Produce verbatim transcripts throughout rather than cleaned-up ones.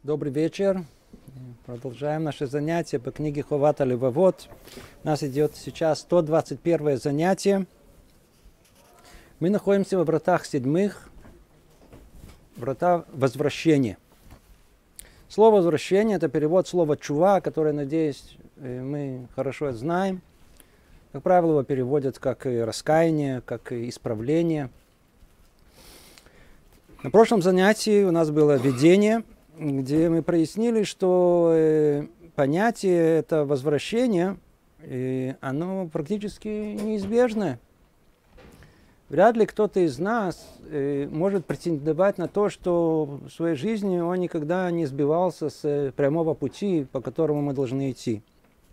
Добрый вечер. Продолжаем наше занятие по книге Ховат Алевавот. У нас идет сейчас сто двадцать первое занятие. Мы находимся во вратах седьмых, врата возвращения. Слово «возвращение» — это перевод слова «чува», которое, надеюсь, мы хорошо знаем. Как правило, его переводят как и раскаяние, как и исправление. На прошлом занятии у нас было введение, где мы прояснили, что э, понятие это возвращение, э, оно практически неизбежное. Вряд ли кто-то из нас э, может претендовать на то, что в своей жизни он никогда не сбивался с прямого пути, по которому мы должны идти.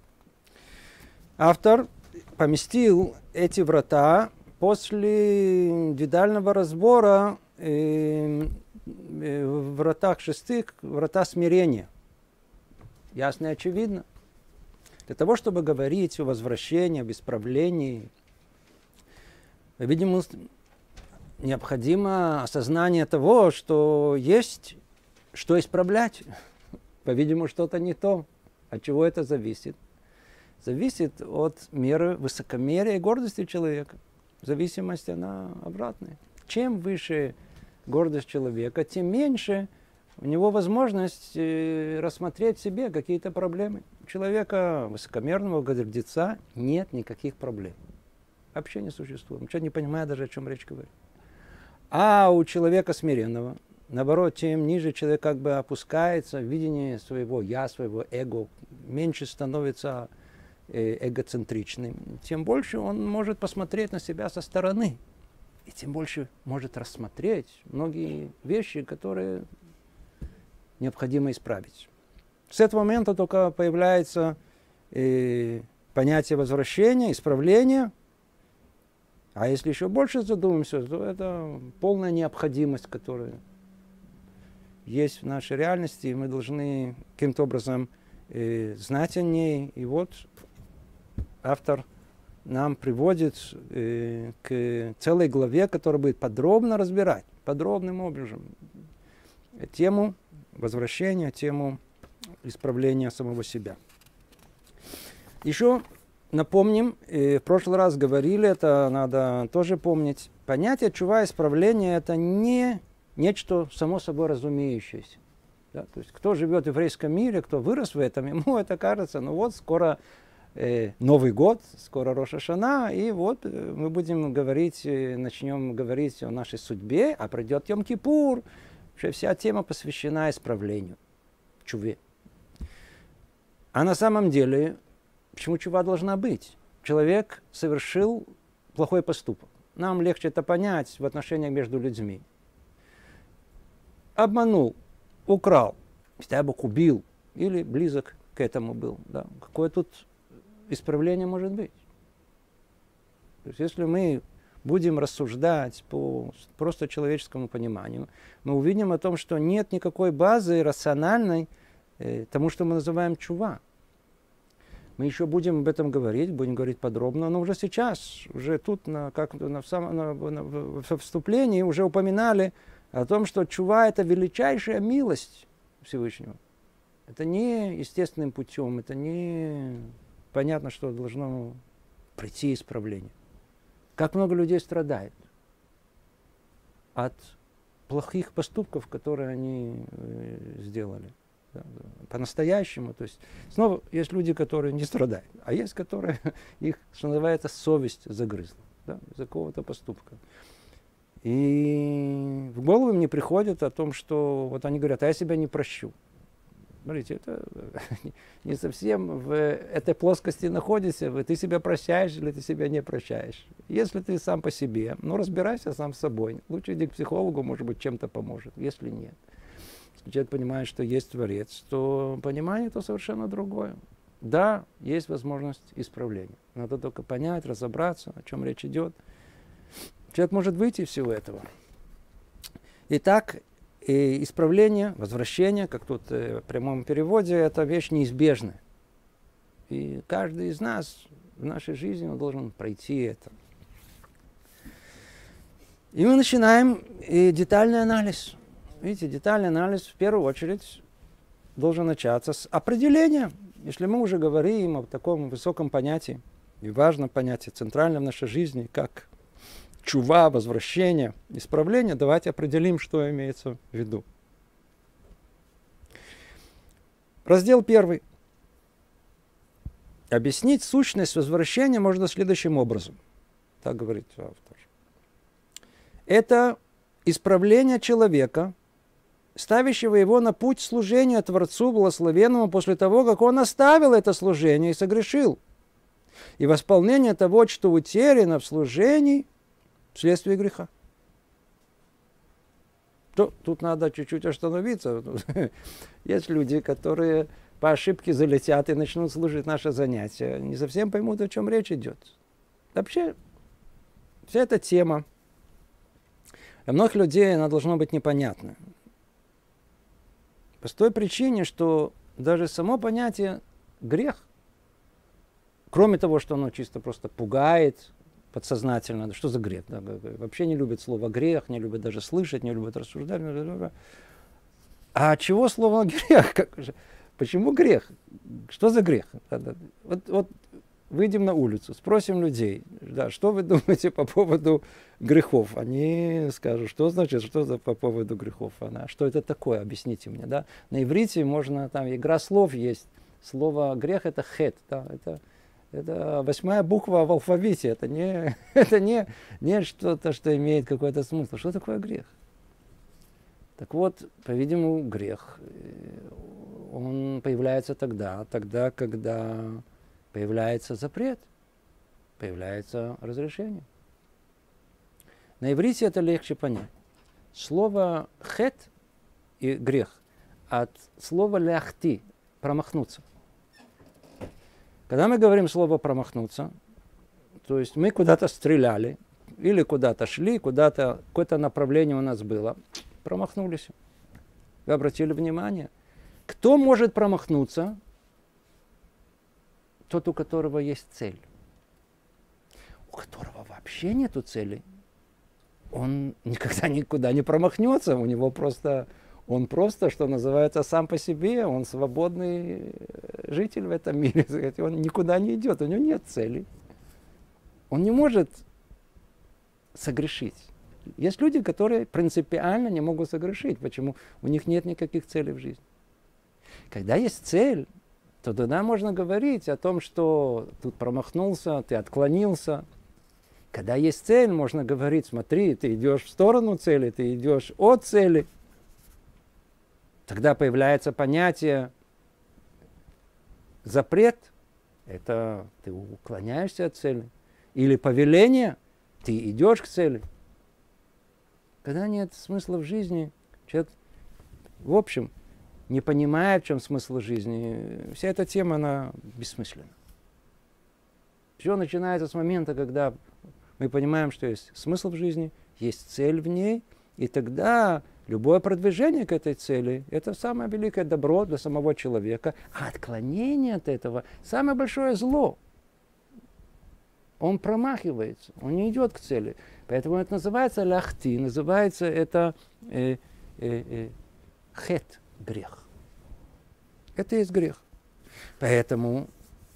Автор поместил эти врата после детального разбора э, в вратах шестых, врата смирения. Ясно и очевидно. Для того, чтобы говорить о возвращении, об исправлении, видимо, необходимо осознание того, что есть что исправлять. По-видимому, что-то не то. От чего это зависит? Зависит от меры высокомерия и гордости человека. Зависимость, она обратная. Чем выше гордость человека, тем меньше у него возможность э, рассмотреть в себе какие-то проблемы. У человека высокомерного гордеца нет никаких проблем. Вообще не существует. Он не понимает даже, о чем речь говорит. А у человека смиренного, наоборот, тем ниже человек как бы опускается в видение своего «я», своего эго, меньше становится э, эгоцентричным, тем больше он может посмотреть на себя со стороны. И тем больше может рассмотреть многие вещи, которые необходимо исправить. С этого момента только появляется э, понятие возвращения, исправления. А если еще больше задумаемся, то это полная необходимость, которая есть в нашей реальности, и мы должны каким-то образом э, знать о ней. И вот автор нам приводит э, к целой главе, которая будет подробно разбирать, подробным образом, тему возвращения, тему исправления самого себя. Еще напомним, э, в прошлый раз говорили, это надо тоже помнить, понятие чува исправления это не нечто само собой разумеющееся. Да? То есть кто живет в еврейском мире, кто вырос в этом, ему это кажется, ну вот скоро Новый год, скоро Рош ха-Шана, и вот мы будем говорить, начнем говорить о нашей судьбе, а придет Йом-Кипур. Вообще вся тема посвящена исправлению, чуве. А на самом деле, почему чува должна быть? Человек совершил плохой поступок. Нам легче это понять в отношениях между людьми. Обманул, украл, хотя бы убил, или близок к этому был. Да. Какое тут исправление может быть. То есть, если мы будем рассуждать по просто человеческому пониманию, мы увидим о том, что нет никакой базы рациональной э, тому, что мы называем чува. Мы еще будем об этом говорить, будем говорить подробно, но уже сейчас, уже тут, на, как на, в, самом, на, на, в вступлении, уже упоминали о том, что чува – это величайшая милость Всевышнего. Это не естественным путем, это не... Понятно, что должно прийти исправление. Как много людей страдает от плохих поступков, которые они э, сделали. Да, да, по-настоящему. То есть, снова есть люди, которые не страдают, а есть, которые их, что называется, совесть загрызла, да, из-за какого-то поступка. И в голову мне приходит о том, что вот они говорят, а я себя не прощу. Смотрите, это не совсем в этой плоскости находишься, ты себя прощаешь или ты себя не прощаешь. Если ты сам по себе, ну разбирайся сам с собой. Лучше иди к психологу, может быть, чем-то поможет. Если нет, если человек понимает, что есть Творец, то понимание это совершенно другое. Да, есть возможность исправления. Надо только понять, разобраться, о чем речь идет. Человек может выйти из всего этого. Итак, и исправление, возвращение, как тут э, в прямом переводе, это вещь неизбежная. И каждый из нас в нашей жизни он должен пройти это. И мы начинаем и детальный анализ. Видите, детальный анализ в первую очередь должен начаться с определения. Если мы уже говорим о таком высоком понятии, и важном понятии, центральном в нашей жизни, как чува, возвращение, исправление, давайте определим, что имеется в виду. Раздел первый. Объяснить сущность возвращения можно следующим образом. Так говорит автор. Это исправление человека, ставящего его на путь служения Творцу Благословенному после того, как он оставил это служение и согрешил. И восполнение того, что утеряно в служении вследствие греха. То, тут надо чуть-чуть остановиться. Есть люди, которые по ошибке залетят и начнут слушать наше занятие. Не совсем поймут, о чем речь идет. Вообще, вся эта тема для многих людей она должна быть непонятна. По той причине, что даже само понятие грех, кроме того, что оно чисто просто пугает подсознательно, что за грех? Да? Вообще не любят слово грех, не любят даже слышать, не любят рассуждать. А от чего слово грех? Как же? Почему грех? Что за грех? Вот, вот выйдем на улицу, спросим людей, да, что вы думаете по поводу грехов? Они скажут, что значит, что за по поводу грехов? Она, что это такое? Объясните мне. Да? На иврите можно, там игра слов есть. Слово грех это хет. Да? Это, это восьмая буква в алфавите. Это не, это не, не что-то, что имеет какой-то смысл. Что такое грех? Так вот, по-видимому, грех, он появляется тогда, тогда, когда появляется запрет, появляется разрешение. На иврите это легче понять. Слово хет и грех от слова ляхти, промахнуться. Когда мы говорим слово промахнуться, то есть мы куда-то стреляли, или куда-то шли, куда-то, какое-то направление у нас было, промахнулись. Вы обратили внимание? Кто может промахнуться? Тот, у которого есть цель. У которого вообще нету цели, он никогда никуда не промахнется. У него просто, он просто, что называется, сам по себе, он свободный житель в этом мире. Он никуда не идет, у него нет цели. Он не может согрешить. Есть люди, которые принципиально не могут согрешить. Почему? У них нет никаких целей в жизни. Когда есть цель, то тогда можно говорить о том, что тут промахнулся, ты отклонился. Когда есть цель, можно говорить, смотри, ты идешь в сторону цели, ты идешь от цели. Тогда появляется понятие запрет, это ты уклоняешься от цели. Или повеление, ты идешь к цели. Когда нет смысла в жизни, человек, в общем, не понимает, в чем смысл жизни, вся эта тема, она бессмысленна. Все начинается с момента, когда мы понимаем, что есть смысл в жизни, есть цель в ней, и тогда любое продвижение к этой цели – это самое великое добро для самого человека, а отклонение от этого – самое большое зло. Он промахивается, он не идет к цели. Поэтому это называется ляхти, называется это э, э, э, хет, грех. Это и есть грех. Поэтому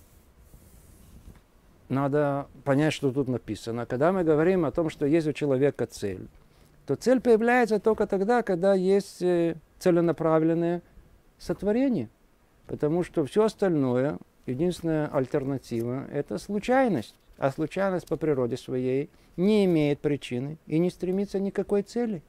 надо понять, что тут написано. Когда мы говорим о том, что есть у человека цель, то цель появляется только тогда, когда есть э, целенаправленное сотворение. Потому что все остальное, единственная альтернатива – это случайность. А случайность по природе своей не имеет причины и не стремится ни к какой цели.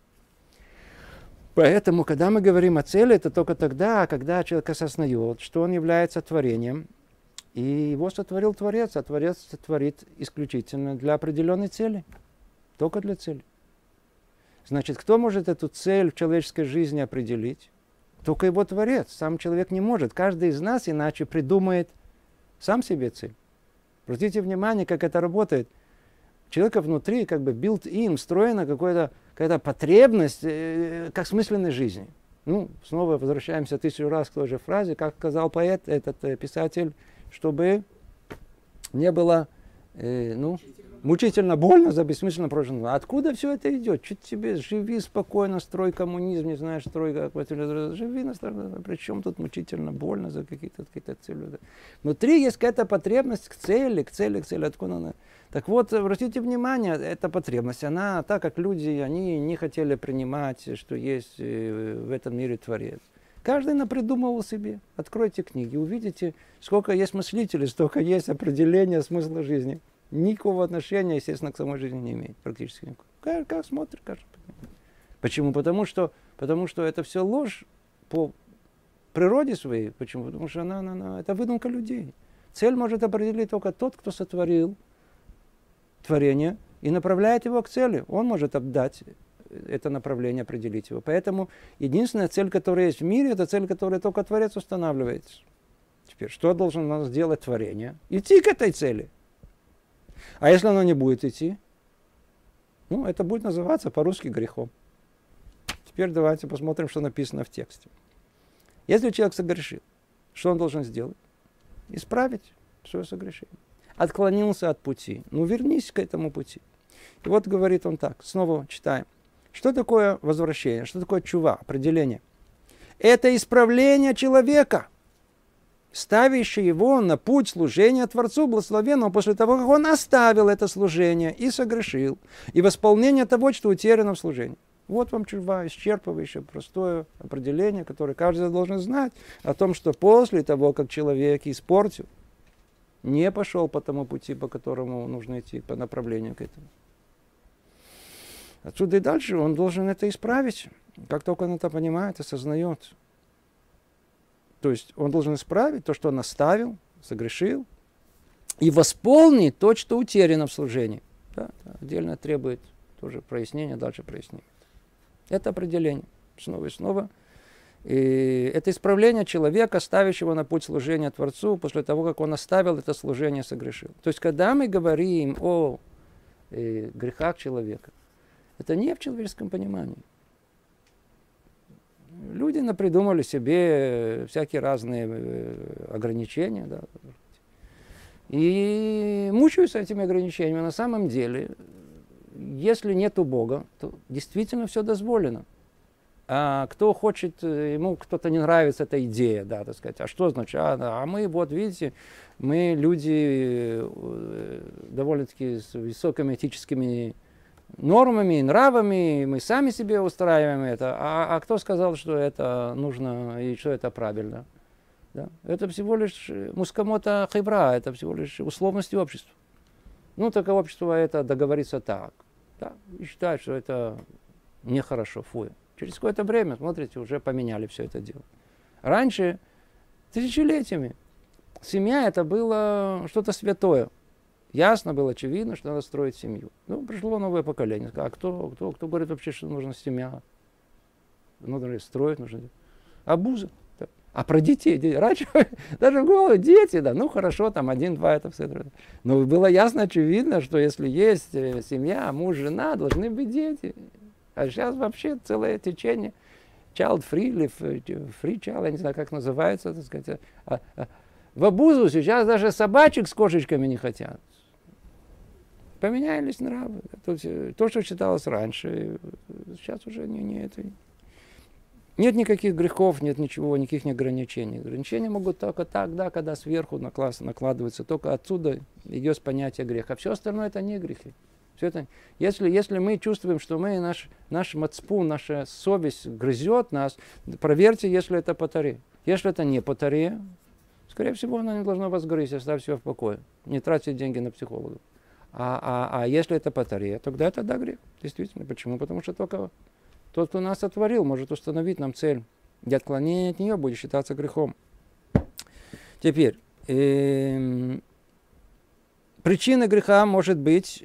Поэтому, когда мы говорим о цели, это только тогда, когда человек осознает, что он является творением, и его сотворил Творец, а Творец сотворит исключительно для определенной цели, только для цели. Значит, кто может эту цель в человеческой жизни определить? Только его Творец, сам человек не может. Каждый из нас иначе придумает сам себе цель. Обратите внимание, как это работает. У человека внутри как бы built-in, встроена какая-то, какая-то потребность э, как смысленной жизни. Ну, снова возвращаемся тысячу раз к той же фразе, как сказал поэт, этот э, писатель, чтобы не было, э, ну, Мучительно больно за бессмысленно прожитое. Откуда все это идет? Чуть тебе живи спокойно, строй коммунизм, не знаешь, строй как живи на стороне. Причем тут мучительно больно за какие-то какие цели. Внутри есть какая-то потребность к цели, к цели, к цели. Откуда она? Так вот, обратите внимание, эта потребность, она, так как люди, они не хотели принимать, что есть в этом мире Творец. Каждый напридумывал себе. Откройте книги, увидите, сколько есть мыслителей, столько есть определения смысла жизни. Никакого отношения, естественно, к самой жизни не имеет. Практически никакого. Как, как смотрит, каждый. Почему? Потому что, потому что это все ложь по природе своей. Почему? Потому что она, она, она, это выдумка людей. Цель может определить только тот, кто сотворил творение и направляет его к цели. Он может отдать это направление, определить его. Поэтому единственная цель, которая есть в мире, это цель, которую только Творец устанавливает. Теперь, что должен сделать творение? Идти к этой цели. А если оно не будет идти, ну, это будет называться по-русски грехом. Теперь давайте посмотрим, что написано в тексте. Если человек согрешил, что он должен сделать? Исправить свое согрешение. Отклонился от пути. Ну, вернись к этому пути. И вот говорит он так, снова читаем. Что такое возвращение? Что такое чува? Определение. Это исправление человека, ставящий его на путь служения Творцу Благословенному после того, как он оставил это служение и согрешил, и восполнение того, что утеряно в служении. Вот вам чува, исчерпывающее, простое определение, которое каждый должен знать о том, что после того, как человек испортил, не пошел по тому пути, по которому нужно идти, по направлению к этому. Отсюда и дальше он должен это исправить, как только он это понимает, осознает. То есть он должен исправить то, что он оставил, согрешил, и восполнить то, что утеряно в служении. Да, отдельно требует тоже прояснения, дальше прояснения. Это определение. Снова и снова. И это исправление человека, ставящего на путь служения Творцу, после того, как он оставил это служение, согрешил. То есть, когда мы говорим о э, грехах человека, это не в человеческом понимании. Люди напридумали себе всякие разные ограничения, да, и мучаются этими ограничениями. На самом деле, если нету Бога, то действительно все дозволено. А кто хочет, ему кто-то не нравится эта идея, да, так сказать, а что значит? А, а мы, вот видите, мы люди довольно-таки с высокими этическими нормами, нравами, мы сами себе устраиваем это. А, а кто сказал, что это нужно и что это правильно? Да? Это всего лишь мускамота хибра, это всего лишь условности общества. Ну, так общество это договорится так. Да? И считает, что это нехорошо, фу. Через какое-то время, смотрите, уже поменяли все это дело. Раньше, тысячелетиями, семья это было что-то святое. Ясно было, очевидно, что надо строить семью. Ну, пришло новое поколение. А кто, кто, кто говорит вообще, что нужна семья? Нужно строить, нужно... Абуза. А про детей? Раньше даже в голову дети, да, ну хорошо, там один-два, это все. Но было ясно, очевидно, что если есть семья, муж, жена, должны быть дети. А сейчас вообще целое течение. Child free или free child, я не знаю, как называется, так сказать. А, а, в абузу сейчас даже собачек с кошечками не хотят. Поменялись нравы. То, то, что считалось раньше, сейчас уже не, не это. Нет никаких грехов, нет ничего, никаких ограничений. Ограничения могут только тогда, когда сверху накладывается. Только отсюда идет понятие греха. А все остальное это не грехи. Все это, если, если мы чувствуем, что мы, наш, наш мацпун, наша совесть грызет нас, проверьте, если это по Торе. Если это не по Торе, скорее всего, оно не должно вас грызть, оставьте все в покое. Не тратьте деньги на психолога. А, а, а если это по Торе, тогда это да, грех. Действительно. Почему? Потому что только тот, кто нас сотворил, может установить нам цель. И отклонение от нее будет считаться грехом. Теперь, э, причина греха может быть,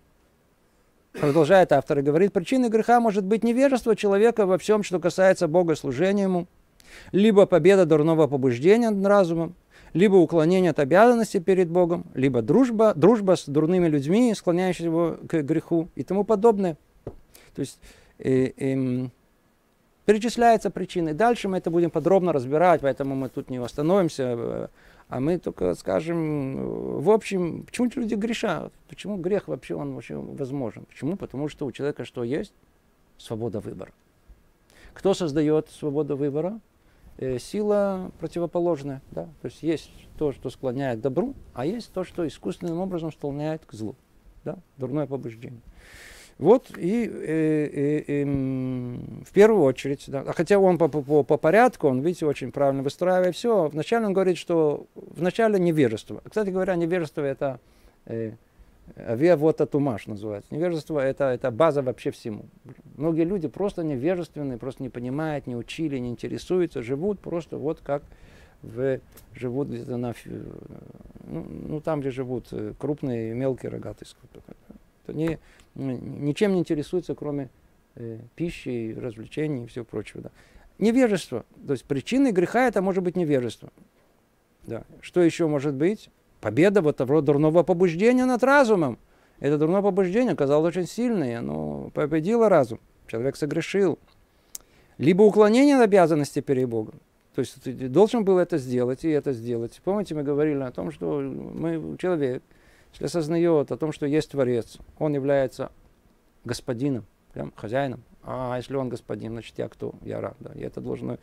продолжает автор и говорит, причиной греха может быть невежество человека во всем, что касается богослужения ему, либо победа дурного побуждения над разумом, либо уклонение от обязанности перед Богом, либо дружба, дружба с дурными людьми, склоняющими его к греху и тому подобное. То есть э, э, перечисляются причины. Дальше мы это будем подробно разбирать, поэтому мы тут не остановимся. А мы только скажем, в общем, почему люди грешат? Почему грех вообще, он вообще возможен? Почему? Потому что у человека что есть? Свобода выбора. Кто создает свободу выбора? Э, сила противоположная. Да? То есть есть то, что склоняет к добру, а есть то, что искусственным образом склоняет к злу. Да? Дурное побуждение. Вот и э, э, э, в первую очередь, да, хотя он по, по, по порядку, он, видите, очень правильно выстраивает все. Вначале он говорит, что вначале невежество. Кстати говоря, невежество это э, авиа вот атумаш называется. Невежество это, это база вообще всему. Многие люди просто невежественные, просто не понимают, не учили, не интересуются, живут просто вот как в, живут где-то на, ну, ну, там, где живут крупные и мелкие рогатые скоты. Не, ничем не интересуется, кроме э, пищи, развлечений и всего прочего. Да. Невежество. То есть причиной греха это может быть невежество. Да. Что еще может быть? Победа вот того дурного побуждения над разумом. Это дурное побуждение оказалось очень сильное, оно победило разум. Человек согрешил. Либо уклонение от обязанности перед Богом. То есть ты должен был это сделать и это сделать. Помните, мы говорили о том, что мы, человек, если осознает о том, что есть Творец, он является господином, прям, хозяином. А если он господин, значит я кто? Я раб. Да. И это должно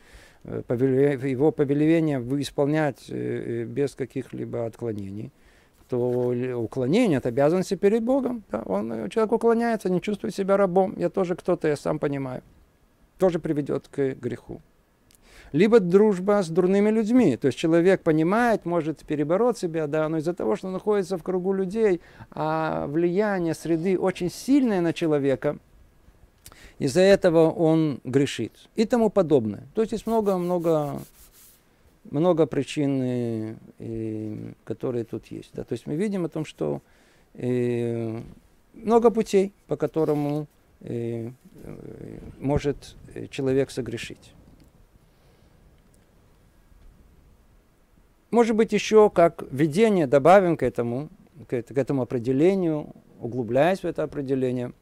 его повеление исполнять без каких-либо отклонений. То уклонение от обязанности перед Богом. Да. Он, человек уклоняется, не чувствует себя рабом. Я тоже кто-то, я сам понимаю. Тоже приведет к греху. Либо дружба с дурными людьми. То есть человек понимает, может перебороть себя, да, но из-за того, что он находится в кругу людей, а влияние среды очень сильное на человека, из-за этого он грешит. И тому подобное. То есть есть много-много много причин, и, которые тут есть. Да. То есть мы видим о том, что и, много путей, по которому и, может человек согрешить. Может быть, еще как введение добавим к этому, к этому определению, углубляясь в это определение.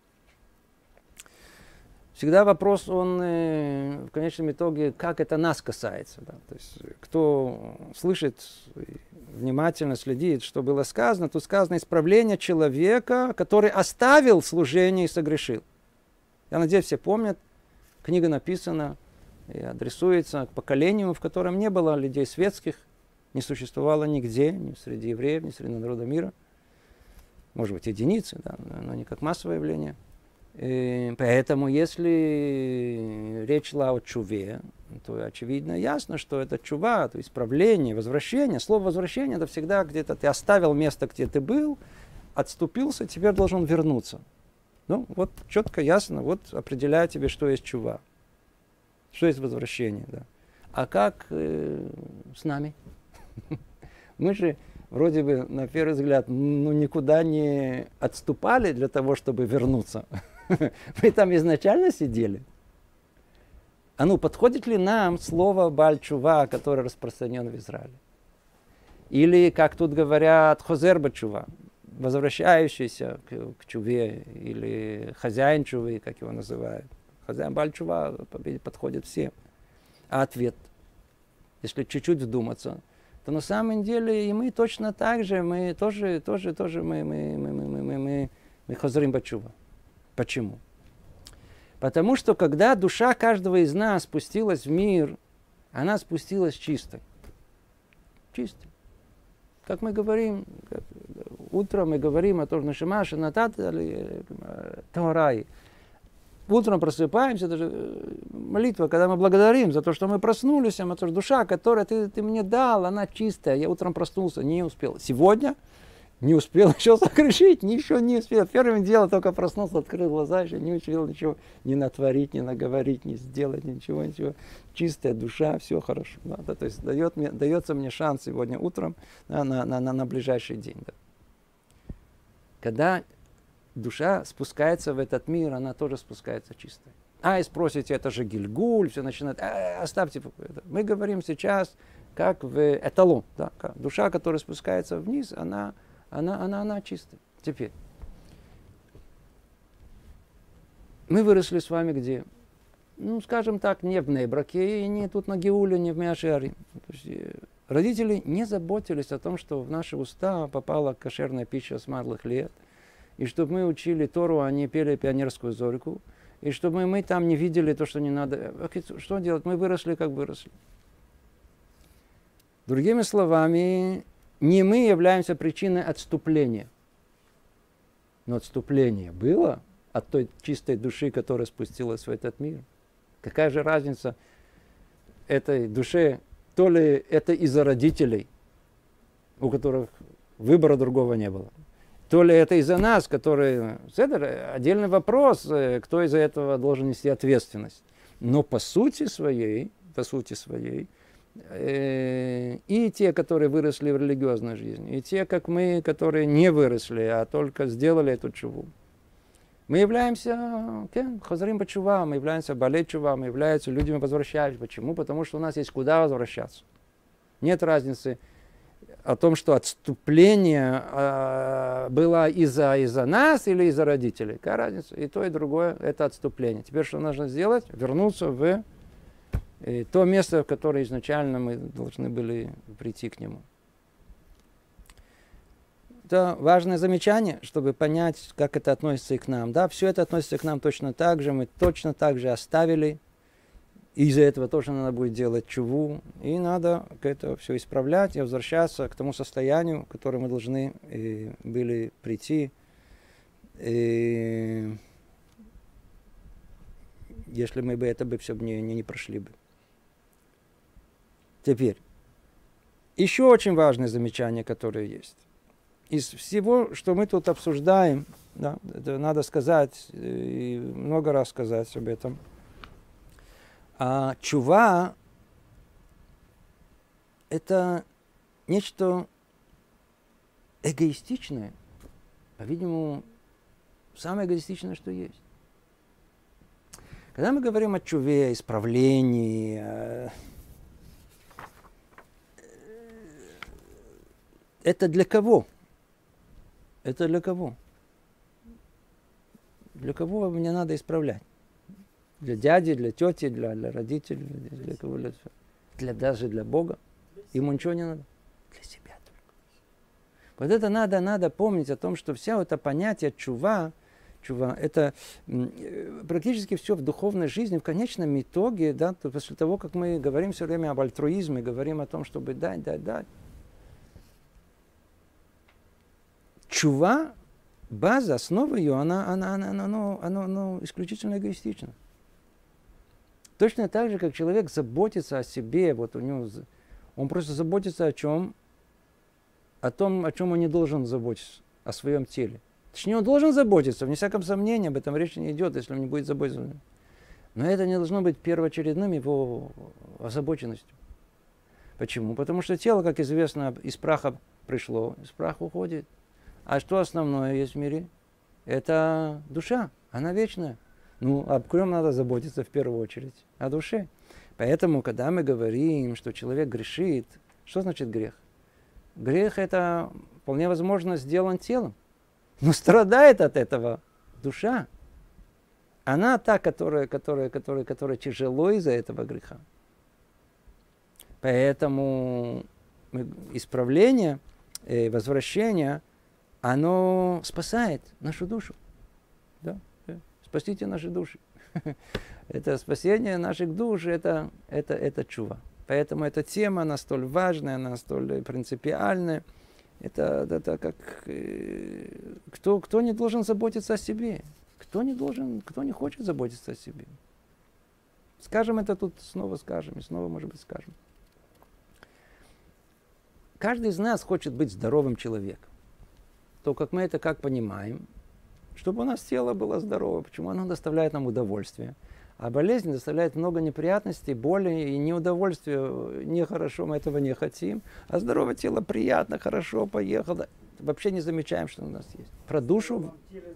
Всегда вопрос, он в конечном итоге, как это нас касается. Да? То есть, кто слышит, внимательно следит, что было сказано, то сказано исправление человека, который оставил служение и согрешил. Я надеюсь, все помнят, книга написана и адресуется к поколению, в котором не было людей светских, не существовало нигде, ни среди евреев, ни среди народа мира. Может быть, единицы, да, но не как массовое явление. И поэтому, если речь шла о чуве, то очевидно ясно, что это чува, то есть исправление, возвращение. Слово возвращение это всегда где-то ты оставил место, где ты был, отступился, теперь должен вернуться. Ну, вот четко, ясно, вот определяю тебе, что есть чува, что есть возвращение. Да. А как э, с нами? Мы же вроде бы, на первый взгляд, ну, никуда не отступали для того, чтобы вернуться. Мы там изначально сидели. А ну, подходит ли нам слово Баль-Чува, которое распространено в Израиле? Или, как тут говорят, Хозер Ба-Чува, возвращающийся к, к Чуве, или хозяин Чувы, как его называют. Хозяин Баль-Чува подходит всем. А ответ, если чуть-чуть вдуматься, то на самом деле и мы точно так же, мы тоже, тоже, тоже, мы, мы, мы, мы, мы, мы, мы хозрим бачува. Почему? Потому что когда душа каждого из нас спустилась в мир, она спустилась чистой. Чистой. Как мы говорим, как, утром мы говорим о том, что Нашимаша Нататали Таурай. Утром просыпаемся, это же молитва, когда мы благодарим за то, что мы проснулись, а это же душа, которую ты, ты мне дал, она чистая. Я утром проснулся, не успел. Сегодня не успел еще согрешить, ничего не успел. Первым делом только проснулся, открыл глаза, еще не успел ничего не натворить, не наговорить, не сделать, ничего, ничего. Чистая душа, все хорошо. Да, да, то есть дает мне, дается мне шанс сегодня утром да, на, на, на, на ближайший день. Да. Когда душа спускается в этот мир, она тоже спускается чистой. А, и спросите, это же Гильгуль, все начинает, а, оставьте. Мы говорим сейчас, как в эталон. Да? Душа, которая спускается вниз, она, она, она, она чистая. Теперь. Мы выросли с вами где? Ну, скажем так, не в Нейбраке, и не тут на Геуле, не в Миашаре. Родители не заботились о том, что в наши уста попала кошерная пища с малых лет, и чтобы мы учили Тору, а не пели пионерскую зорьку, и чтобы мы там не видели то, что не надо. Что делать? Мы выросли, как выросли. Другими словами, не мы являемся причиной отступления. Но отступление было от той чистой души, которая спустилась в этот мир. Какая же разница этой душе? То ли это из-за родителей, у которых выбора другого не было, то ли это из-за нас, которые... Это отдельный вопрос, кто из-за этого должен нести ответственность. Но по сути своей, по сути своей, э, и те, которые выросли в религиозной жизни, и те, как мы, которые не выросли, а только сделали эту чуву, мы являемся хазарим бачува, мы являемся балей чува, мы являемся людьми возвращающими. Почему? Потому что у нас есть куда возвращаться. Нет разницы о том, что отступление э, было из-за, из-за нас или из-за родителей. Какая разница? И то, и другое – это отступление. Теперь что нужно сделать? Вернуться в э, то место, в которое изначально мы должны были прийти к нему. Это важное замечание, чтобы понять, как это относится и к нам. Да, все это относится к нам точно так же. Мы точно так же оставили. И из-за этого тоже надо будет делать чуву. И надо это все исправлять и возвращаться к тому состоянию, к которому мы должны э, были прийти. Э, если мы бы это бы все не, не, не прошли бы. Теперь. Еще очень важное замечание, которое есть. Из всего, что мы тут обсуждаем, да, это надо сказать, и много раз сказать об этом, а чува – это нечто эгоистичное, по-видимому, самое эгоистичное, что есть. Когда мы говорим о чуве, исправлении, это для кого? Это для кого? Для кого мне надо исправлять? Для дяди, для тети, для, для родителей, для, для кого? Для, для, даже для Бога. Ему ничего не надо. Для себя только. Вот это надо, надо помнить о том, что все это понятие чува, чува, это практически все в духовной жизни, в конечном итоге, да, после того, как мы говорим все время об альтруизме, говорим о том, чтобы дать, дать, дать. Чува, база, основа ее, она, она, она, она, она, она, она исключительно эгоистична. Точно так же, как человек заботится о себе, вот у него, он просто заботится о чем? О том, о чем он не должен заботиться, о своем теле. Точнее, он должен заботиться, вне всяком сомнении, об этом речи не идет, если он не будет заботиться. Но это не должно быть первоочередным его озабоченностью. Почему? Потому что тело, как известно, из праха пришло, из праха уходит. А что основное есть в мире? Это душа, она вечная. Ну, об ком надо заботиться в первую очередь? О душе. Поэтому, когда мы говорим, что человек грешит, что значит грех? Грех – это вполне возможно сделан телом. Но страдает от этого душа. Она та, которая, которая, которая, которая тяжело из-за этого греха. Поэтому исправление, возвращение, оно спасает нашу душу. Да? Спасите наши души. Это спасение наших душ, это, это, это чува. Поэтому эта тема, она столь важная, она столь принципиальная. Это, это как... Кто, кто не должен заботиться о себе? Кто не должен, кто не хочет заботиться о себе? Скажем это тут, снова скажем, и снова, может быть, скажем. Каждый из нас хочет быть здоровым человеком. То, как мы это как понимаем, чтобы у нас тело было здорово. Почему? Оно доставляет нам удовольствие. А болезнь доставляет много неприятностей, боли и неудовольствия. Нехорошо, мы этого не хотим. А здоровое тело приятно, хорошо, поехало. Вообще не замечаем, что у нас есть. Про душу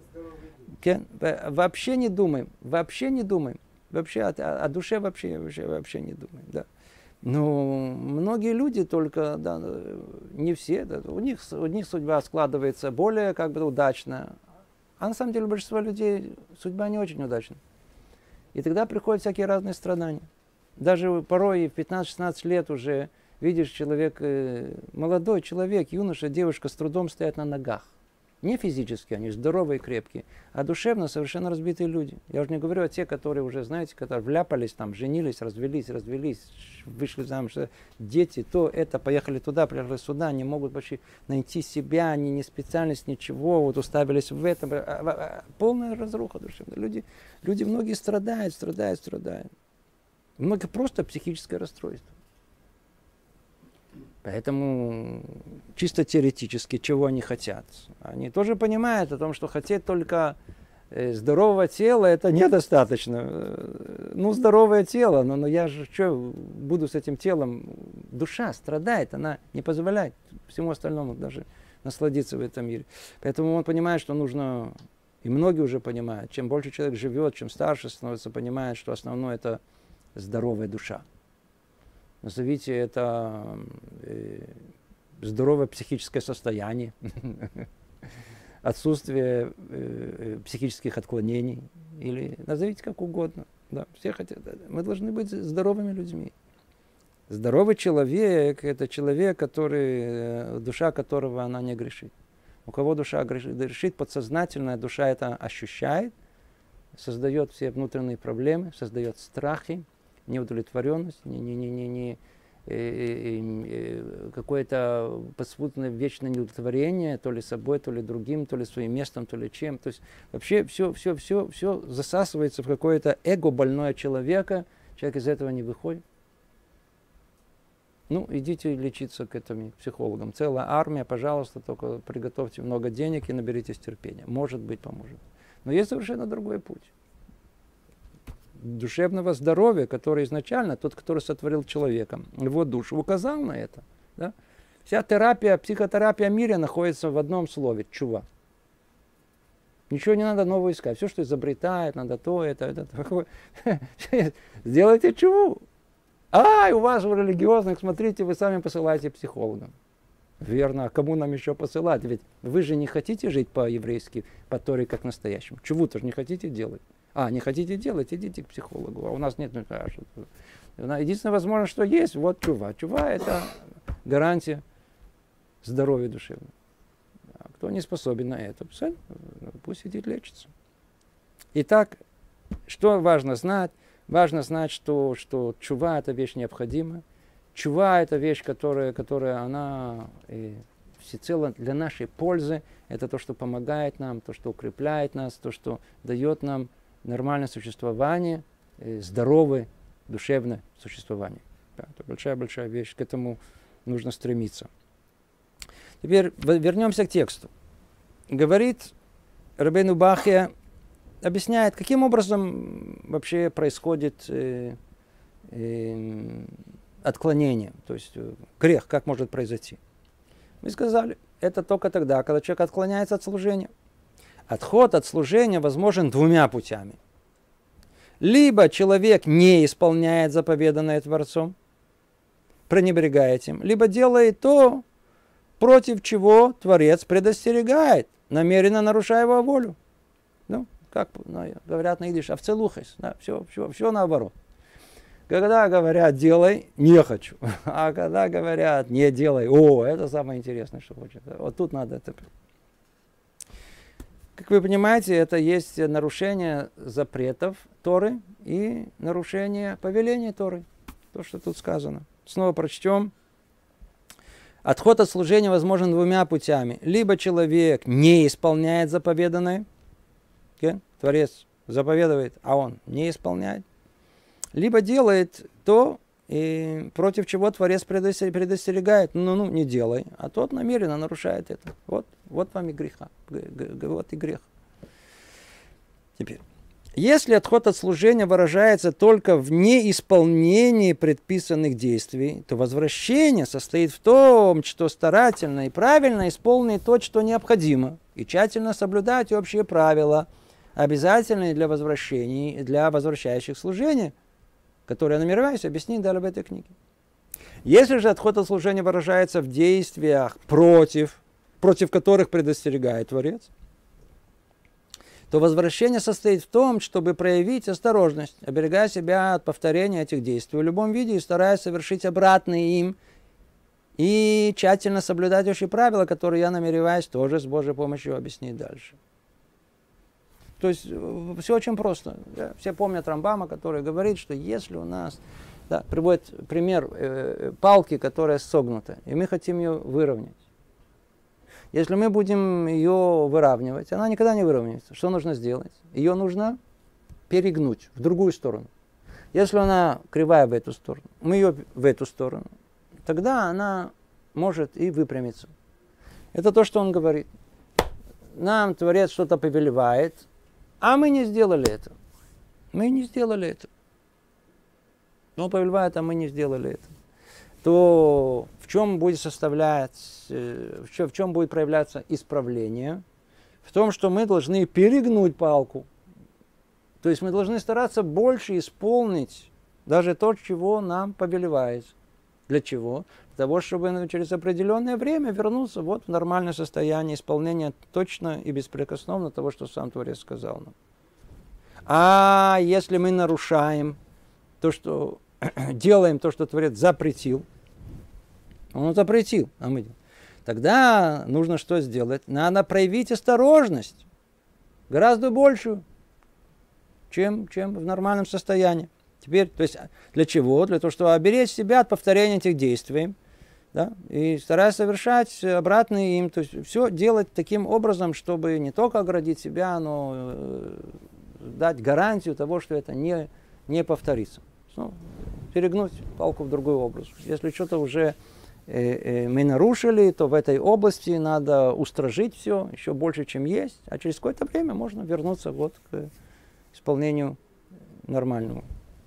вообще не думаем. Вообще не думаем. Вообще о, о душе вообще, вообще, вообще не думаем. Да. Но многие люди только, да, не все, да, у них, у них судьба складывается более как бы удачно. А на самом деле большинство людей судьба не очень удачна. И тогда приходят всякие разные страдания. Даже порой в пятнадцать-шестнадцать лет уже видишь, человек, молодой человек, юноша, девушка с трудом стоят на ногах. Не физически, они здоровые и крепкие, а душевно совершенно разбитые люди. Я уже не говорю о тех, которые уже, знаете, которые вляпались, там, женились, развелись, развелись, вышли замуж, дети, то это, поехали туда, приехали сюда, не могут вообще найти себя, ни, ни специальность, ничего, вот уставились в этом. Полная разруха душевная. Люди, люди многие страдают, страдают, страдают. Многие просто психическое расстройство. Поэтому чисто теоретически, чего они хотят? Они тоже понимают о том, что хотеть только здорового тела, это недостаточно. Ну, здоровое тело, но, но я же что буду с этим телом? Душа страдает, она не позволяет всему остальному даже насладиться в этом мире. Поэтому он понимает, что нужно, и многие уже понимают, чем больше человек живет, чем старше становится, понимает, что основное это здоровая душа. Назовите это э, здоровое психическое состояние, отсутствие э, психических отклонений, или назовите как угодно. Да, все хотят. Мы должны быть здоровыми людьми. Здоровый человек – это человек, который, душа которого она не грешит. У кого душа грешит, подсознательная душа это ощущает, создает все внутренние проблемы, создает страхи, неудовлетворенность, не, не, не, не, не, э, э, э, какое-то подспудное вечное неудовлетворение, то ли собой, то ли другим, то ли своим местом, то ли чем. То есть вообще все, все, все, все засасывается в какое-то эго больное человека, человек из этого не выходит. Ну, идите лечиться к этим психологам. Целая армия, пожалуйста, только приготовьте много денег и наберитесь терпения. Может быть, поможет. Но есть совершенно другой путь. Душевного здоровья, который изначально, тот, который сотворил человека, его душу, указал на это. Да? Вся терапия, психотерапия мира находится в одном слове – чува. Ничего не надо нового искать. Все, что изобретает, надо то, это, это, такое. Сделайте чуву. Ай, у вас у религиозных, смотрите, вы сами посылаете психологам. Верно, а кому нам еще посылать? Ведь вы же не хотите жить по-еврейски, по Торе как настоящему. Чуву-то же не хотите делать. А, не хотите делать, идите к психологу. А у нас нет. Единственное, возможно, что есть, вот чува. Чува – это гарантия здоровья душевного. А кто не способен на это, пусть идет лечиться. Итак, что важно знать? Важно знать, что, что чува – это вещь необходимая. Чува – это вещь, которая, которая она э, всецело для нашей пользы. Это то, что помогает нам, то, что укрепляет нас, то, что дает нам нормальное существование, э, здоровое, душевное существование. Да, это большая-большая вещь, к этому нужно стремиться. Теперь вернемся к тексту. Говорит Рабейну Бахья, объясняет, каким образом вообще происходит э, э, отклонение, то есть э, грех, как может произойти. Мы сказали, это только тогда, когда человек отклоняется от служения. Отход от служения возможен двумя путями. Либо человек не исполняет заповеданное Творцом, пренебрегает им, либо делает то, против чего Творец предостерегает, намеренно нарушая его волю. Ну, как ну, говорят на идиш, авцелухес, да, все, все, все наоборот. Когда говорят «делай», не хочу. А когда говорят «не делай», о, это самое интересное, что хочет. Вот тут надо это. Как вы понимаете, это есть нарушение запретов Торы и нарушение повеления Торы. То, что тут сказано. Снова прочтем. Отход от служения возможен двумя путями. Либо человек не исполняет заповеданное, okay? Творец заповедует, а он не исполняет. Либо делает то, и против чего Творец предостерегает. Ну, ну, не делай. А тот намеренно нарушает это. Вот, вот вам и греха. Вот и грех. Теперь. Если отход от служения выражается только в неисполнении предписанных действий, то возвращение состоит в том, что старательно и правильно исполнить то, что необходимо, и тщательно соблюдать общие правила, обязательные для возвращений, для возвращающих служения, которые я намереваюсь объяснить далее в этой книге. Если же отход от служения выражается в действиях против, против которых предостерегает Творец, то возвращение состоит в том, чтобы проявить осторожность, оберегая себя от повторения этих действий в любом виде и стараясь совершить обратные им И тщательно соблюдать общие правила, которые я намереваюсь тоже с Божьей помощью объяснить дальше. То есть все очень просто. Да? Все помнят Рамбама, который говорит, что если у нас, да, приводит пример э, палки, которая согнута, и мы хотим ее выровнять. Если мы будем ее выравнивать, она никогда не выровняется. Что нужно сделать? Ее нужно перегнуть в другую сторону. Если она кривая в эту сторону, мы ее в эту сторону, тогда она может и выпрямиться. Это то, что он говорит. Нам Творец что-то повелевает, а мы не сделали это. Мы не сделали это. Он повелевает, а мы не сделали это. То в чем будет составлять, в чем, в чем будет проявляться исправление? В том, что мы должны перегнуть палку. То есть мы должны стараться больше исполнить даже то, чего нам повелевается. Для чего? Для того, чтобы через определенное время вернуться вот в нормальное состояние исполнения точно и беспрекословно того, что сам Творец сказал нам. А если мы нарушаем то, что делаем то, что Творец запретил, он запретил, а мы тогда нужно что сделать? Надо проявить осторожность, гораздо большую, чем, чем в нормальном состоянии. Теперь, то есть, для чего? Для того, чтобы оберечь себя от повторения этих действий, да, и стараясь совершать обратные им, то есть все делать таким образом, чтобы не только оградить себя, но э, дать гарантию того, что это не, не повторится. Ну, перегнуть палку в другой область. Если что-то уже э, э, мы нарушили, то в этой области надо устражить все еще больше, чем есть, а через какое-то время можно вернуться вот к исполнению нормальному.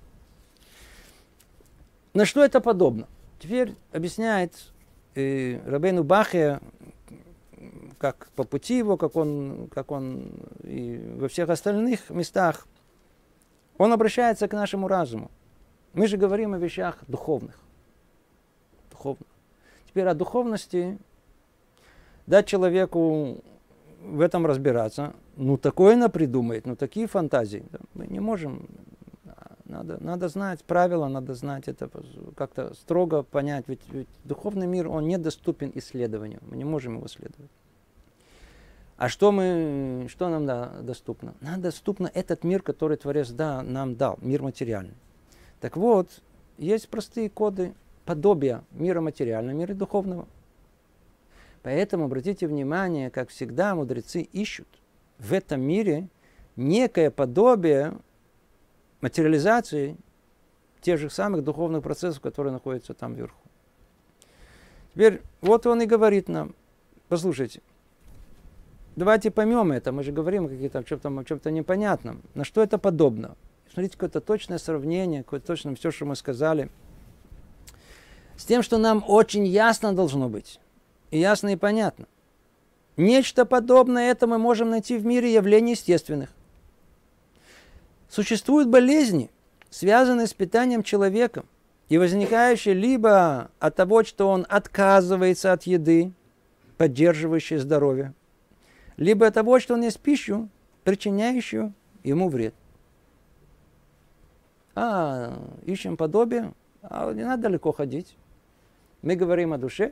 На что это подобно? Теперь объясняет э, Рабейну Бахья, как по пути его, как он, как он и во всех остальных местах, он обращается к нашему разуму. Мы же говорим о вещах духовных. Духовных. Теперь о духовности дать человеку в этом разбираться, ну такое напридумает, ну такие фантазии. Да, мы не можем. Надо, надо знать правила, надо знать это, как-то строго понять. Ведь, ведь духовный мир, он недоступен исследованию. Мы не можем его исследовать. А что, мы, что нам да, доступно? Нам доступно этот мир, который Творец да, нам дал, мир материальный. Так вот, есть простые коды подобия мира материального, мира духовного. Поэтому обратите внимание, как всегда мудрецы ищут в этом мире некое подобие материализации тех же самых духовных процессов, которые находятся там вверху. Теперь вот он и говорит нам, послушайте, давайте поймем это, мы же говорим о чем-то, о чем-то непонятном, на что это подобно. Смотрите, какое-то точное сравнение, какое-то точное все, что мы сказали, с тем, что нам очень ясно должно быть, и ясно и понятно. Нечто подобное это мы можем найти в мире явлений естественных. Существуют болезни, связанные с питанием человека, и возникающие либо от того, что он отказывается от еды, поддерживающей здоровье, либо от того, что он ест пищу, причиняющую ему вред. А, ищем подобие, а не надо далеко ходить. Мы говорим о душе,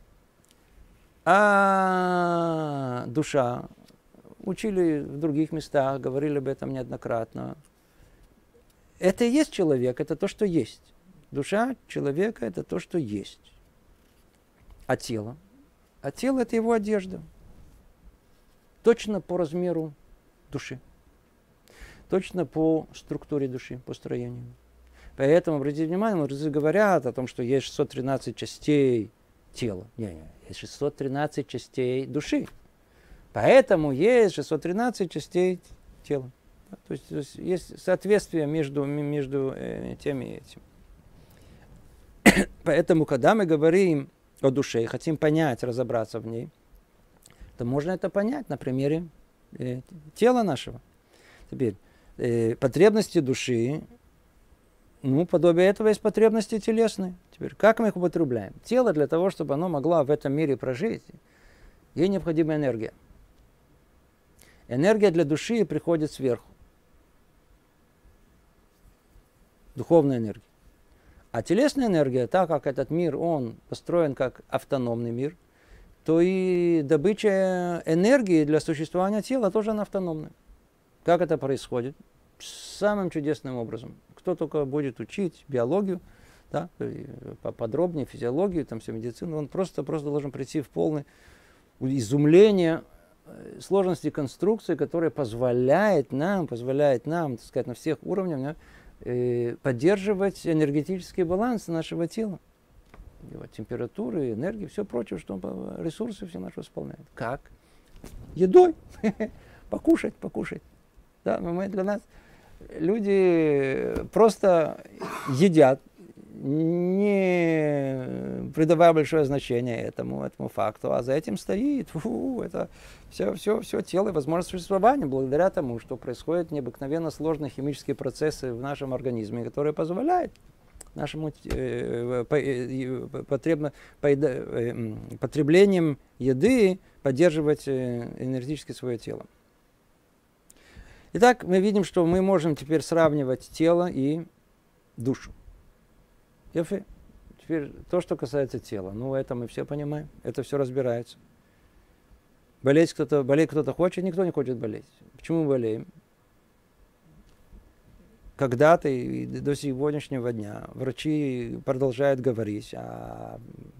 а душа, учили в других местах, говорили об этом неоднократно. Это и есть человек, это то, что есть. Душа человека – это то, что есть. А тело? А тело – это его одежда. Точно по размеру души. Точно по структуре души, по строению. Поэтому, обратите внимание, мудрецы говорят о том, что есть шестьсот тринадцать частей тела. Не, не, есть шестьсот тринадцать частей души. Поэтому есть шестьсот тринадцать частей тела. То есть, то есть есть соответствие между, между э, тем и этим. Поэтому, когда мы говорим о душе и хотим понять, разобраться в ней, то можно это понять на примере э, тела нашего. Теперь, э, потребности души, ну, подобие этого есть потребности телесные. Теперь, как мы их употребляем? Тело для того, чтобы оно могло в этом мире прожить, ей необходима энергия. Энергия для души приходит сверху. Духовная энергия. А телесная энергия, так как этот мир, он построен как автономный мир, то и добыча энергии для существования тела тоже она автономная. Как это происходит? Самым чудесным образом. Кто только будет учить биологию, да, поподробнее физиологию, там всю медицину, он просто, просто должен прийти в полное изумление сложности конструкции, которая позволяет нам, позволяет нам, так сказать, на всех уровнях, да, э, поддерживать энергетический баланс нашего тела. Его температуры, энергии, все прочее, что ресурсы все наши восполняют. Как? Едой. Покушать, покушать. Да, мы для нас люди просто едят, не придавая большое значение этому, этому факту, а за этим стоит фу, это все, все, все тело и возможность существования благодаря тому, что происходят необыкновенно сложные химические процессы в нашем организме, которые позволяют нашему э, потребно, э, потреблением еды поддерживать энергетически свое тело. Итак, мы видим, что мы можем теперь сравнивать тело и душу. Теперь то, что касается тела. Ну, это мы все понимаем. Это все разбирается. Болеть кто-то, болеть кто-то хочет, никто не хочет болеть. Почему мы болеем? Когда-то и до сегодняшнего дня врачи продолжают говорить, а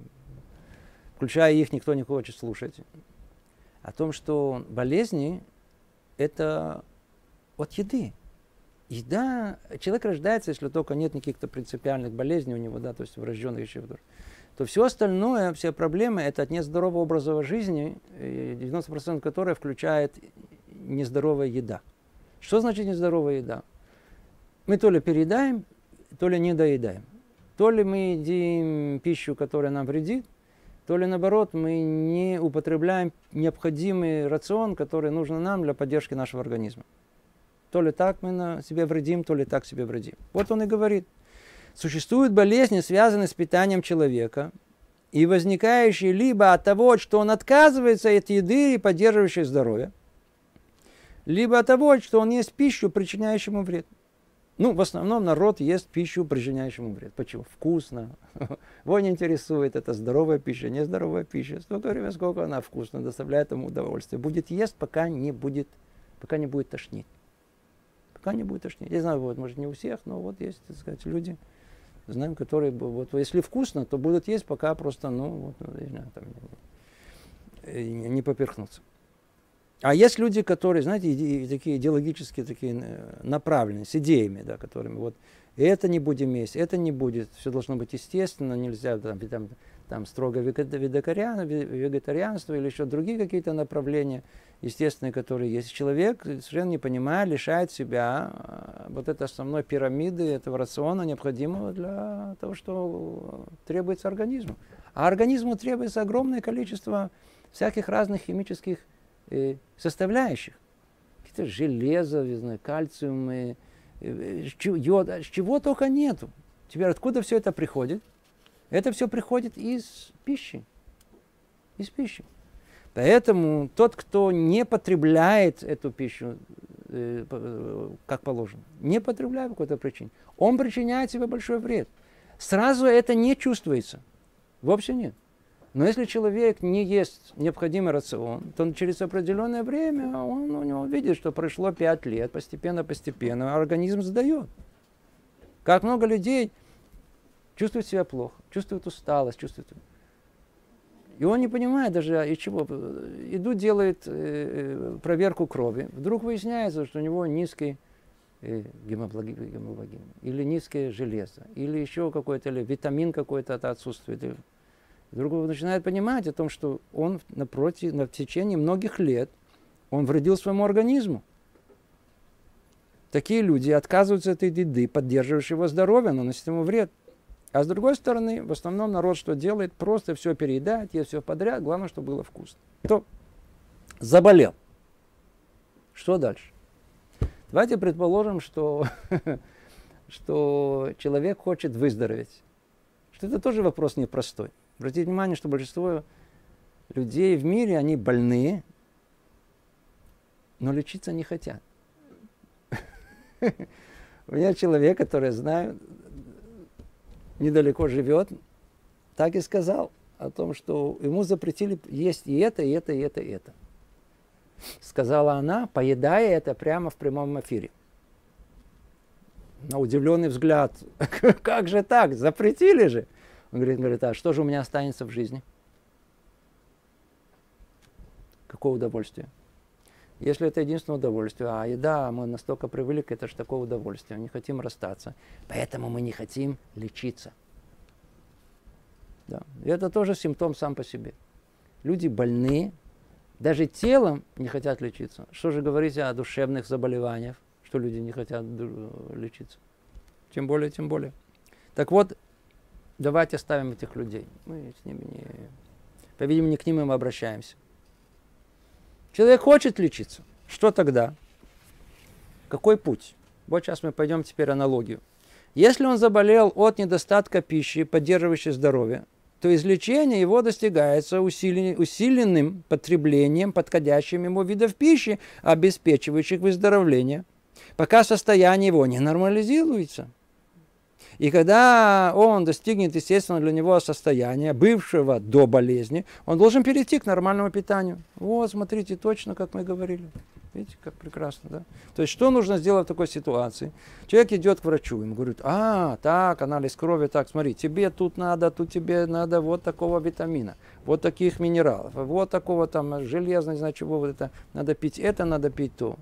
включая их, никто не хочет слушать, о том, что болезни – это от еды. Еда, человек рождается, если только нет каких-то принципиальных болезней у него, да, то есть врожденных еще, то все остальное, все проблемы, это от нездорового образа жизни, девяносто процентов которой включает нездоровая еда. Что значит нездоровая еда? Мы то ли переедаем, то ли не доедаем. То ли мы едим пищу, которая нам вредит, то ли наоборот мы не употребляем необходимый рацион, который нужен нам для поддержки нашего организма. То ли так мы на себе вредим, то ли так себе вредим. Вот он и говорит. Существуют болезни, связанные с питанием человека, и возникающие либо от того, что он отказывается от еды, поддерживающей здоровье, либо от того, что он ест пищу, причиняющую ему вред. Ну, в основном народ ест пищу, причиняющую ему вред. Почему? Вкусно. Его не интересует, это здоровая пища, нездоровая пища. Столько времени, сколько она вкусна, доставляет ему удовольствие. Будет есть, пока не будет, пока не будет тошнить. Пока не будет тошнить. Я знаю, вот, может, не у всех, но вот есть, так сказать, люди, знаем, которые, вот, если вкусно, то будут есть, пока просто, ну, вот, там, не, не поперхнутся. А есть люди, которые, знаете, иде, такие идеологические, такие направленные, с идеями, да, которыми вот это не будем есть, это не будет, все должно быть естественно, нельзя там, там, там строго вегетарианство или еще другие какие-то направления естественные, которые есть. Человек, совершенно не понимая, лишает себя вот этой основной пирамиды, этого рациона, необходимого для того, что требуется организму. А организму требуется огромное количество всяких разных химических составляющих. Какие-то железо, не знаю, кальциум, йод, чего только нету. Теперь откуда все это приходит? Это все приходит из пищи. Из пищи. Поэтому тот, кто не потребляет эту пищу, э, как положено, не потребляет по какой-то причине, он причиняет себе большой вред. Сразу это не чувствуется. Вовсе нет. Но если человек не ест необходимый рацион, то через определенное время он у него видит, что прошло пять лет, постепенно-постепенно организм сдает. Как много людей чувствуют себя плохо, чувствуют усталость, чувствуют... И он не понимает даже, из чего. Идут, делают э, проверку крови. Вдруг выясняется, что у него низкий э, гемоглобин, гемоглобин, или низкое железо, или еще какой-то, или витамин какой-то отсутствует. Вдруг он начинает понимать о том, что он напротив, на течение многих лет он вредил своему организму. Такие люди отказываются от этой еды, поддерживающей его здоровье, но наносит ему вред. А с другой стороны, в основном народ что делает? Просто все переедает, ест все подряд, главное, чтобы было вкусно. То заболел. Что дальше? Давайте предположим, что, что человек хочет выздороветь. Что это тоже вопрос непростой. Обратите внимание, что большинство людей в мире, они больные, но лечиться не хотят. У меня человек, который я знаю, недалеко живет, так и сказал о том, что ему запретили есть и это, и это, и это, и это. Сказала она, поедая это прямо в прямом эфире. На удивленный взгляд, как же так, запретили же? Он говорит, говорит, а что же у меня останется в жизни? Какое удовольствие? Если это единственное удовольствие, а еда, мы настолько привыкли, это же такое удовольствие, не хотим расстаться, поэтому мы не хотим лечиться. Да. И это тоже симптом сам по себе. Люди больные, даже телом не хотят лечиться. Что же говорить о душевных заболеваниях, что люди не хотят лечиться? Тем более, тем более. Так вот, давайте оставим этих людей. Мы с ними не... По-видимому, не к ним мы обращаемся. Человек хочет лечиться. Что тогда? Какой путь? Вот сейчас мы пойдем теперь аналогию. Если он заболел от недостатка пищи, поддерживающей здоровье, то излечение его достигается усиленным потреблением подходящих ему видов пищи, обеспечивающих выздоровление, пока состояние его не нормализируется. И когда он достигнет естественного для него состояния, бывшего до болезни, он должен перейти к нормальному питанию. Вот, смотрите, точно, как мы говорили. Видите, как прекрасно, да? То есть, что нужно сделать в такой ситуации? Человек идет к врачу, ему говорит, а, так, анализ крови, так, смотри, тебе тут надо, тут тебе надо вот такого витамина, вот таких минералов, вот такого там железа, не знаю чего, вот это, надо пить это, надо пить то.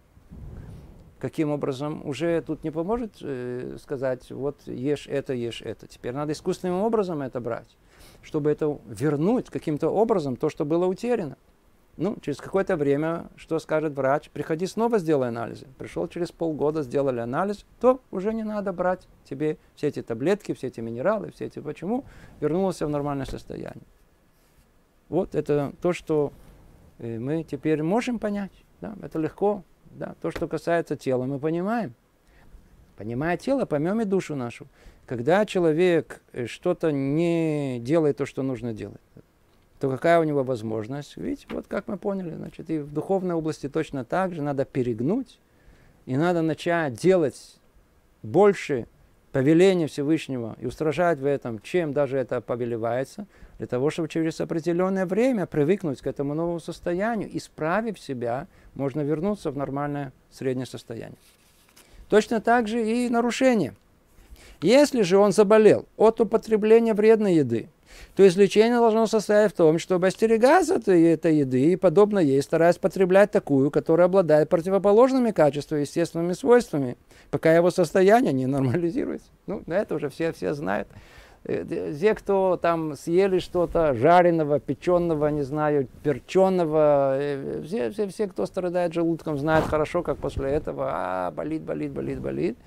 Каким образом? Уже тут не поможет э, сказать, вот ешь это, ешь это. Теперь надо искусственным образом это брать, чтобы это вернуть каким-то образом то, что было утеряно. Ну, через какое-то время, что скажет врач? Приходи снова, сделай анализы. Пришел через полгода, сделали анализ, то уже не надо брать тебе все эти таблетки, все эти минералы, все эти почему. Вернулся в нормальное состояние. Вот это то, что мы теперь можем понять. Да? Это легко. Да? То, что касается тела, мы понимаем. Понимая тело, поймем и душу нашу. Когда человек что-то не делает то, что нужно делать, то какая у него возможность? Видите, вот как мы поняли, значит, и в духовной области точно так же надо перегнуть, и надо начать делать больше повеления Всевышнего и устражать в этом, чем даже это повелевается, для того, чтобы через определенное время привыкнуть к этому новому состоянию, исправив себя, можно вернуться в нормальное среднее состояние. Точно так же и нарушение. Если же он заболел от употребления вредной еды, то излечение должно состоять в том, чтобы остерегаться от этой еды и, подобно ей, стараясь потреблять такую, которая обладает противоположными качествами, естественными свойствами, пока его состояние не нормализируется. Ну, это уже все, все знают. Те, кто там съели что-то жареного, печеного, не знаю, перченого, все, все, все, кто страдает желудком, знают хорошо, как после этого а, болит, болит, болит, болит.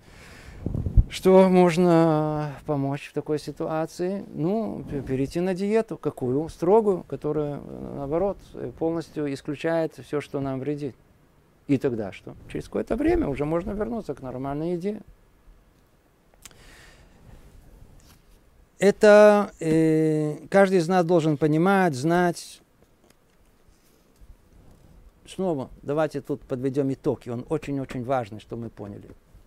Что можно помочь в такой ситуации? Ну, перейти на диету. Какую? Строгую, которая, наоборот, полностью исключает все, что нам вредит. И тогда что? Через какое-то время уже можно вернуться к нормальной еде. Это э, каждый из нас должен понимать, знать. Снова, давайте тут подведем итог, и он очень-очень важный, что мы поняли.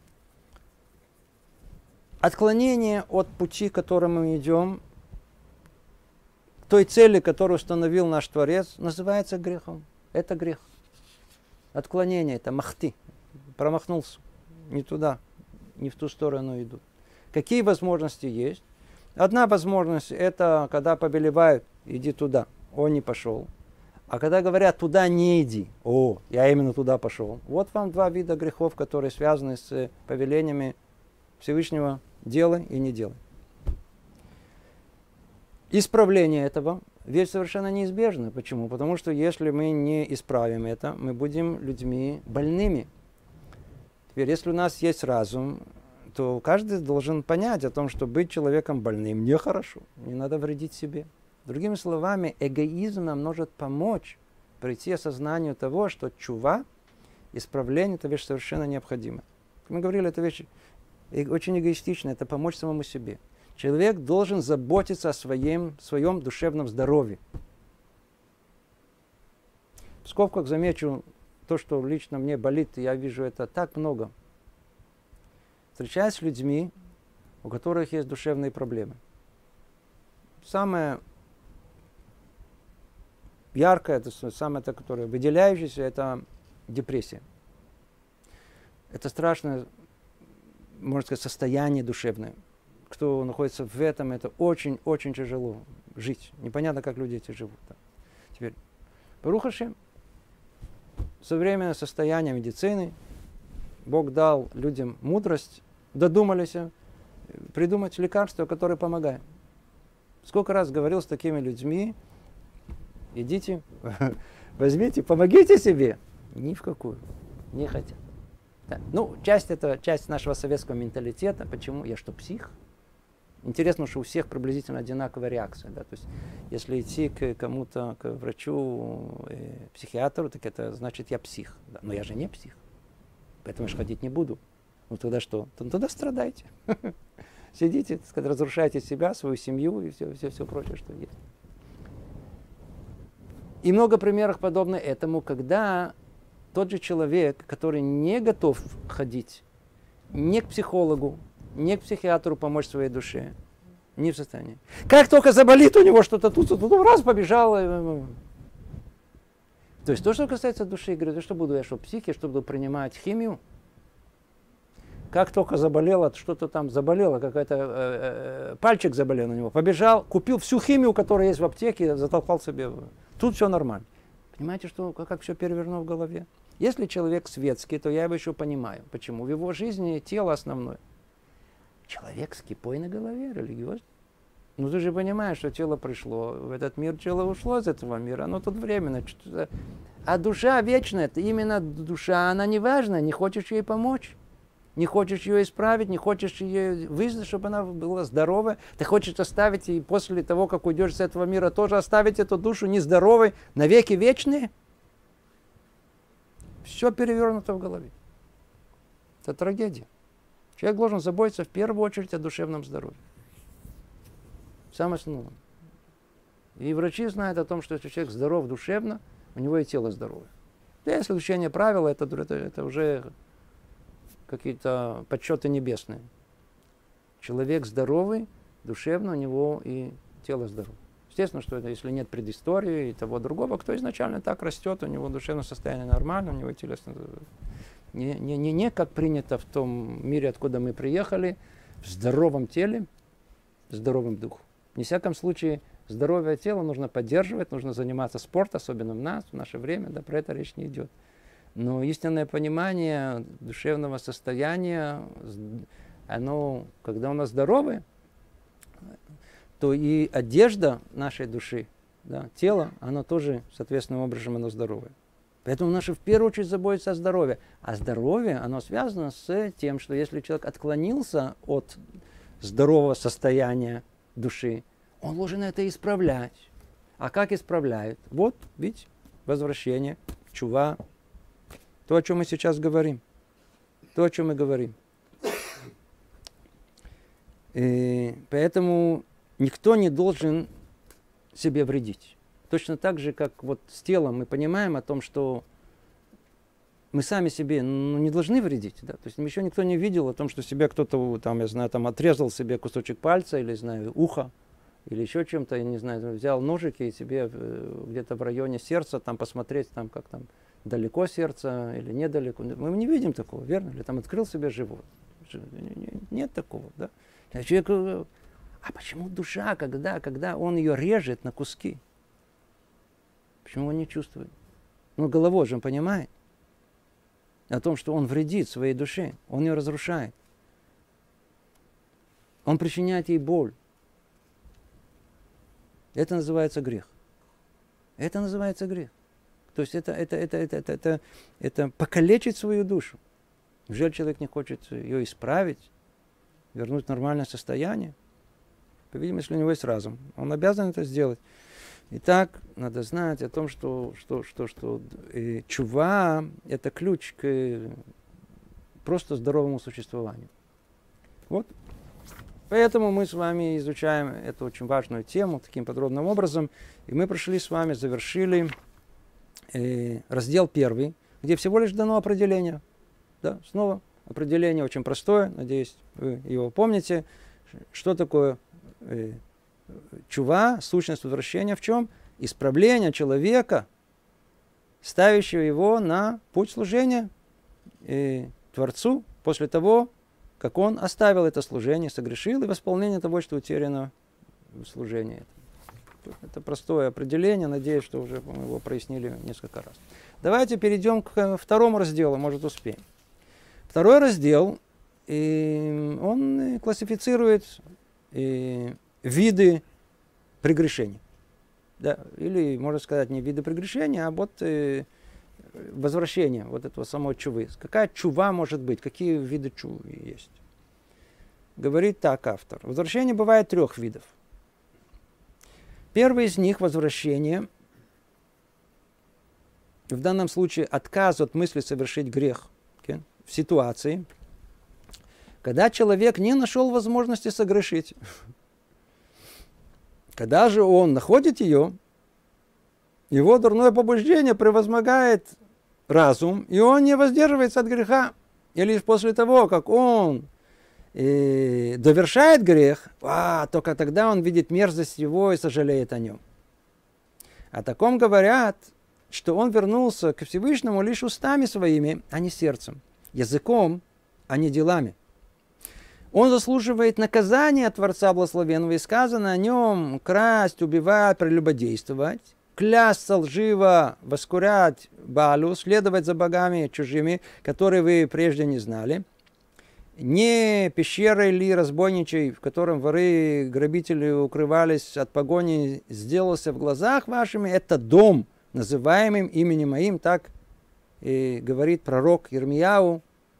Отклонение от пути, к которому мы идем, той цели, которую установил наш Творец, называется грехом. Это грех. Отклонение, это махти. Промахнулся. Не туда, не в ту сторону идут. Какие возможности есть? Одна возможность, это когда повелевают, иди туда. Он не пошел. А когда говорят, туда не иди. О, я именно туда пошел. Вот вам два вида грехов, которые связаны с повелениями Всевышнего. Делай и не делай. Исправление этого вещь совершенно неизбежна. Почему? Потому что если мы не исправим это, мы будем людьми больными. Теперь, если у нас есть разум, то каждый должен понять о том, что быть человеком больным нехорошо. Не надо вредить себе. Другими словами, эгоизм нам может помочь прийти к осознанию того, что чува, исправление – это вещь совершенно необходимая. Мы говорили, это вещь очень эгоистично, это помочь самому себе. Человек должен заботиться о своем, своем душевном здоровье. В скобках замечу то, что лично мне болит, я вижу это так много. Встречаясь с людьми, у которых есть душевные проблемы. Самое яркое, это самое, это, которое выделяющееся, это депрессия. Это страшное, можно сказать, состояние душевное. Кто находится в этом, это очень-очень тяжело жить. Непонятно, как люди эти живут. Теперь, Барух Ашем, современное состояние медицины, Бог дал людям мудрость, додумались придумать лекарства, которые помогают. Сколько раз говорил с такими людьми, идите, возьмите, помогите себе. Ни в какую, не хотят. Да. Ну, часть это часть нашего советского менталитета. Почему? Я что, псих? Интересно, что у всех приблизительно одинаковая реакция. Да? То есть, если идти к кому-то, к врачу, э, психиатру, так это значит, я псих. Да? Но я же не псих. Поэтому я же ходить не буду. Ну тогда что? Ну, тогда страдайте. Сидите, так сказать, разрушайте себя, свою семью и все, все, все прочее, что есть. И много примеров подобных этому, когда тот же человек, который не готов ходить ни к психологу, ни к психиатру помочь своей душе, не в состоянии. Как только заболит у него что-то тут, тут, тут раз побежал. То есть то, что касается души, говорит, что буду я, что псих, я что буду принимать химию? Как только заболело, что-то там заболело, какой-то э, э, пальчик заболел на него, побежал, купил всю химию, которая есть в аптеке, затолкал себе. Тут все нормально. Понимаете, что, как, как все перевернуло в голове? Если человек светский, то я его еще понимаю. Почему? В его жизни тело основное. Человек с кипой на голове, религиозный. Ну ты же понимаешь, что тело пришло в этот мир, тело ушло из этого мира, оно тут временно. А душа вечная, это именно душа, она не важна, не хочешь ей помочь. Не хочешь ее исправить, не хочешь ее вызвать, чтобы она была здоровая. Ты хочешь оставить, и после того, как уйдешь с этого мира, тоже оставить эту душу нездоровой, навеки вечные? Все перевернуто в голове. Это трагедия. Человек должен заботиться в первую очередь о душевном здоровье. Самое основное. И врачи знают о том, что если человек здоров душевно, у него и тело здоровое. Да, если исключение правила, это, это, это уже какие-то подсчеты небесные. Человек здоровый, душевно, у него и тело здоровое. Естественно, что это, если нет предыстории и того другого, кто изначально так растет, у него душевное состояние нормально, у него и телесное не, не, не, не как принято в том мире, откуда мы приехали, в здоровом теле, в здоровом духе. В всяком случае, здоровое тело нужно поддерживать, нужно заниматься спортом, особенно в нас, в наше время, да, про это речь не идет. Но истинное понимание душевного состояния, оно, когда у нас здоровое, то и одежда нашей души, да, тело, оно тоже, соответственным образом, оно здоровое. Поэтому наша в первую очередь заботиться о здоровье. А здоровье, оно связано с тем, что если человек отклонился от здорового состояния души, он должен это исправлять. А как исправляют? Вот, видите, возвращение, чува. То, о чем мы сейчас говорим. То, о чем мы говорим. И поэтому никто не должен себе вредить. Точно так же, как вот с телом мы понимаем о том, что мы сами себе ну, не должны вредить. Да? То есть еще никто не видел о том, что себе кто-то, там, я знаю, там, отрезал себе кусочек пальца или, знаю, ухо, или еще чем-то, я не знаю, взял ножики и себе где-то в районе сердца там посмотреть, там, как там, далеко сердце или недалеко. Мы не видим такого, верно? Или там открыл себе живот. Нет такого, да? Человек, а почему душа, когда, когда он ее режет на куски? Почему он не чувствует? Ну, головой же он понимает о том, что он вредит своей душе, он ее разрушает. Он причиняет ей боль. Это называется грех. Это называется грех. То есть это, это, это, это, это, это, это покалечить свою душу. Жаль, человек не хочет ее исправить, вернуть в нормальное состояние. По-видимому, если у него есть разум, он обязан это сделать. Итак, надо знать о том, что, что, что, что э, чува – это ключ к э, просто здоровому существованию. Вот. Поэтому мы с вами изучаем эту очень важную тему таким подробным образом. И мы прошли с вами, завершили э, раздел первый, где всего лишь дано определение. Да, снова определение очень простое, надеюсь, вы его помните. Что такое э, чува, сущность возвращения в чем? Исправление человека, ставящего его на путь служения э, Творцу после того, как он оставил это служение, согрешил, и восполнение того, что утеряно в служении. Это простое определение, надеюсь, что уже мы его прояснили несколько раз. Давайте перейдем к второму разделу, может успеем. Второй раздел, и он классифицирует и виды прегрешений. Да, или, можно сказать, не виды прегрешения, а вот э, возвращение вот этого самого чувы. Какая чува может быть? Какие виды чувы есть? Говорит так автор. Возвращение бывает трех видов. Первый из них возвращение, в данном случае отказ от мысли совершить грех, okay, в ситуации, когда человек не нашел возможности согрешить. Когда же он находит ее, его дурное побуждение превозмогает разум, и он не воздерживается от греха. И лишь после того, как он и довершает грех, а, только тогда он видит мерзость его и сожалеет о нем. О таком говорят, что он вернулся к Всевышнему лишь устами своими, а не сердцем, языком, а не делами. Он заслуживает наказания от Творца Благословенного, и сказано о нем красть, убивать, прелюбодействовать, клясться лживо, воскурять Балу, следовать за богами чужими, которые вы прежде не знали. Не пещерой ли разбойничей, в котором воры, грабители укрывались от погони, сделался в глазах вашими, это дом, называемым именем моим, так и говорит пророк Ирмияу.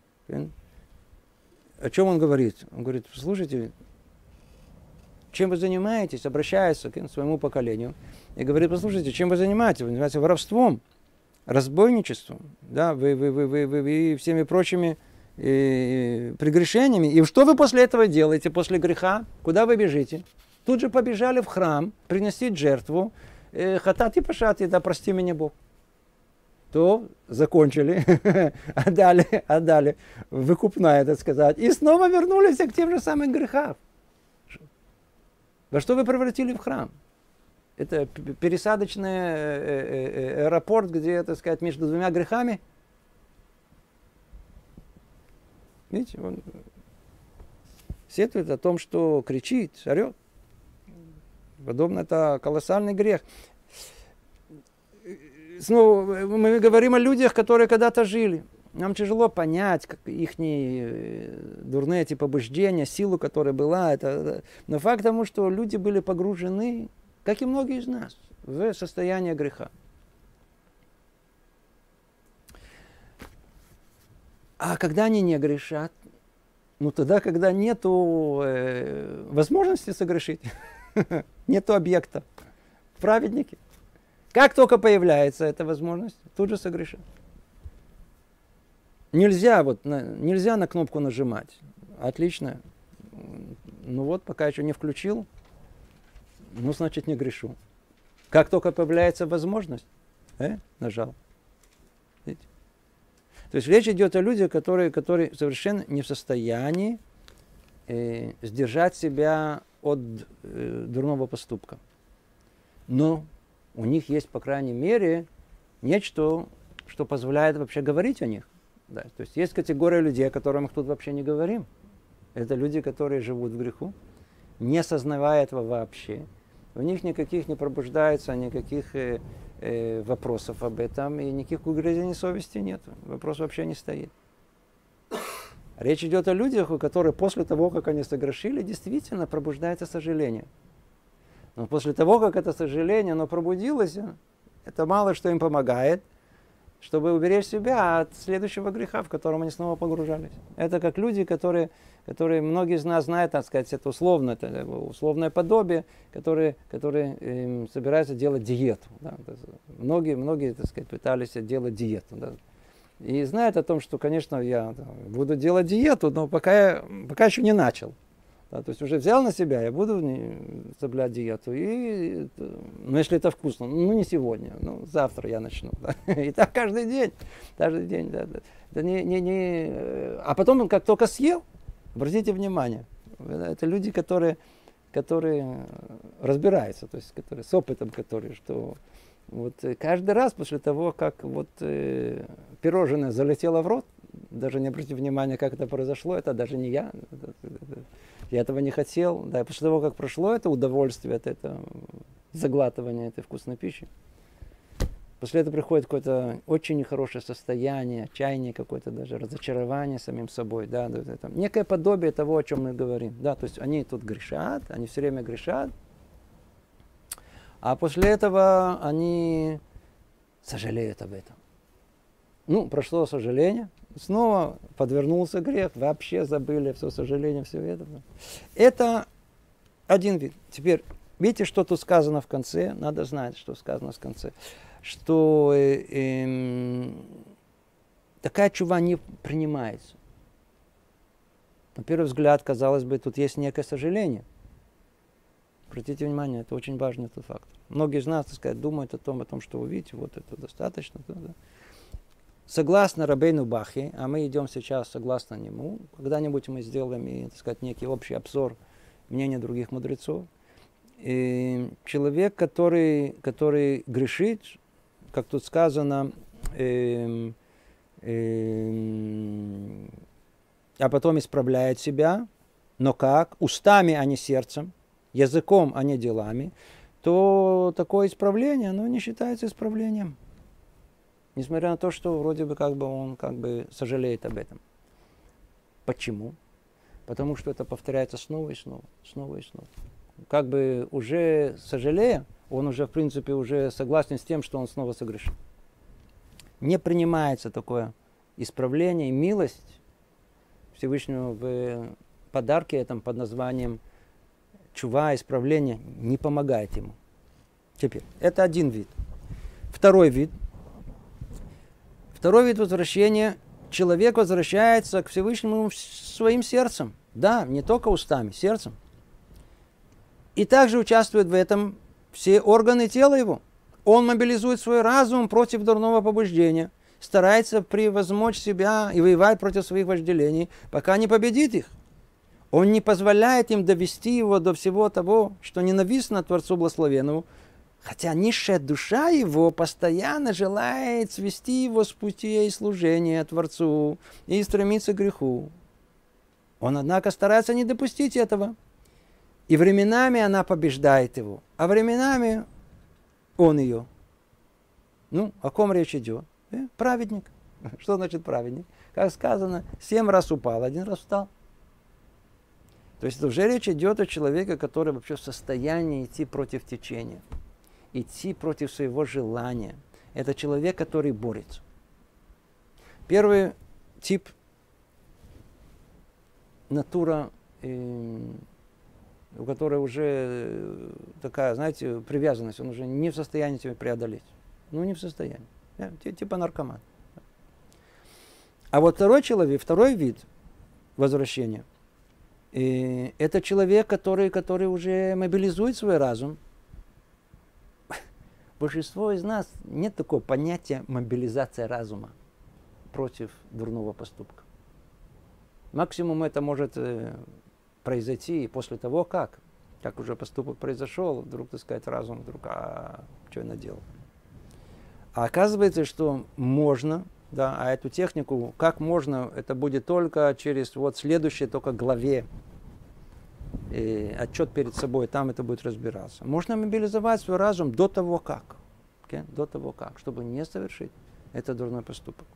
О чем он говорит? Он говорит, слушайте, чем вы занимаетесь, обращается к своему поколению, и говорит, послушайте, чем вы занимаетесь? Вы занимаетесь воровством, разбойничеством, да, вы, вы, вы, вы, вы, вы всеми прочими И прегрешениями. И что вы после этого делаете, после греха? Куда вы бежите? Тут же побежали в храм приносить жертву. Хатати пашати, да прости меня Бог. То закончили, отдали, отдали, выкупная, так сказать. И снова вернулись к тем же самым грехам. Во что вы превратили в храм? Это пересадочный аэропорт, где, так сказать, между двумя грехами. Видите, он сетует о том, что кричит, орет. Подобно это колоссальный грех. Снова мы говорим о людях, которые когда-то жили. Нам тяжело понять, как их дурные эти побуждения, силу, которая была. Это, но факт тому, что люди были погружены, как и многие из нас, в состояние греха. А когда они не грешат, ну тогда, когда нету э, возможности согрешить, нету объекта, праведники. Как только появляется эта возможность, тут же согрешат. Нельзя, вот, на, нельзя на кнопку нажимать. Отлично. Ну вот, пока еще не включил, ну значит не грешу. Как только появляется возможность, э, нажал. Видите? То есть речь идет о людях, которые, которые совершенно не в состоянии э, сдержать себя от э, дурного поступка. Но у них есть, по крайней мере, нечто, что позволяет вообще говорить о них. Да, то есть есть категория людей, о которых мы тут вообще не говорим. Это люди, которые живут в греху, не осознавая этого вообще. У них никаких не пробуждается, никаких э, э, вопросов об этом, и никаких угрызений совести нет. Вопрос вообще не стоит. Речь идет о людях, у которых после того, как они согрешили, действительно пробуждается сожаление. Но после того, как это сожаление, оно пробудилось, это мало что им помогает, чтобы уберечь себя от следующего греха, в котором они снова погружались. Это как люди, которые, которые многие из нас знают, так сказать, это условно, это условное подобие, которые, которые э, собираются делать диету. Да. Многие, многие, так сказать, пытались делать диету. Да. И знают о том, что, конечно, я да, буду делать диету, но пока, я, пока еще не начал. Да, то есть уже взял на себя, я буду соблюдать диету. И, ну, если это вкусно, ну, не сегодня, ну, завтра я начну. Да. И так каждый день. Каждый день, да. да. Это не, не, не... А потом, как только съел, обратите внимание, Это люди, которые, которые разбираются, то есть которые, с опытом, которые, что вот каждый раз после того, как вот э, пирожное залетело в рот, даже не обратите внимания, как это произошло, это даже не я, это, это, я этого не хотел, да, после того, как прошло это удовольствие от этого заглатывания этой вкусной пищи, после этого приходит какое-то очень нехорошее состояние, отчаяние какое-то, даже разочарование самим собой, да, это, некое подобие того, о чем мы говорим, да, то есть они тут грешат, они все время грешат, а после этого они сожалеют об этом. Ну, прошло сожаление, снова подвернулся грех, вообще забыли все сожаление, все это. Это один вид. Теперь, видите, что тут сказано в конце? Надо знать, что сказано в конце. Что э, э, такая чува не принимается. На первый взгляд, казалось бы, тут есть некое сожаление. Обратите внимание, это очень важный этот факт. Многие из нас, так сказать, думают о том, о том, что вы видите, вот это достаточно. Да, да. Согласно Рабейну Бахе, а мы идем сейчас согласно нему, когда-нибудь мы сделаем, и, так сказать, некий общий обзор мнения других мудрецов. И человек, который, который грешит, как тут сказано, э, э, а потом исправляет себя, но как? Устами, а не сердцем, языком, а не делами, то такое исправление, оно не считается исправлением. Несмотря на то, что вроде бы как бы он как бы сожалеет об этом. Почему? Потому что это повторяется снова и снова, снова и снова. Как бы уже сожалея, он уже в принципе уже согласен с тем, что он снова согрешил. Не принимается такое исправление и милость Всевышнего в подарке этом под названием чува, исправление, не помогает ему. Теперь, это один вид. Второй вид. Второй вид возвращения. Человек возвращается к Всевышнему своим сердцем. Да, не только устами, сердцем. И также участвуют в этом все органы тела его. Он мобилизует свой разум против дурного побуждения, старается превозмочь себя и воевать против своих вожделений, пока не победит их. Он не позволяет им довести его до всего того, что ненавистно Творцу Благословенному, хотя низшая душа его постоянно желает свести его с путей служения Творцу и стремится к греху. Он, однако, старается не допустить этого. И временами она побеждает его, а временами он ее. Ну, о ком речь идет? Э, праведник. Что значит праведник? Как сказано, семь раз упал, один раз встал. То есть уже речь идет о человеке, который вообще в состоянии идти против течения, идти против своего желания. Это человек, который борется. Первый тип натура, э, у которой уже такая, знаете, привязанность, он уже не в состоянии тебя преодолеть. Ну, не в состоянии. Да? Типа наркоман. А вот второй человек, второй вид возвращения, и это человек, который, который уже мобилизует свой разум. Большинство из нас нет такого понятия мобилизация разума против дурного поступка. Максимум это может произойти после того, как, как уже поступок произошел, вдруг, так сказать, разум вдруг, а что я наделал? А оказывается, что можно, да, а эту технику, как можно, это будет только через вот следующей только главе, и отчет перед собой, там это будет разбираться. Можно мобилизовать свой разум до того, как, okay? До того, как, чтобы не совершить этот дурной поступок.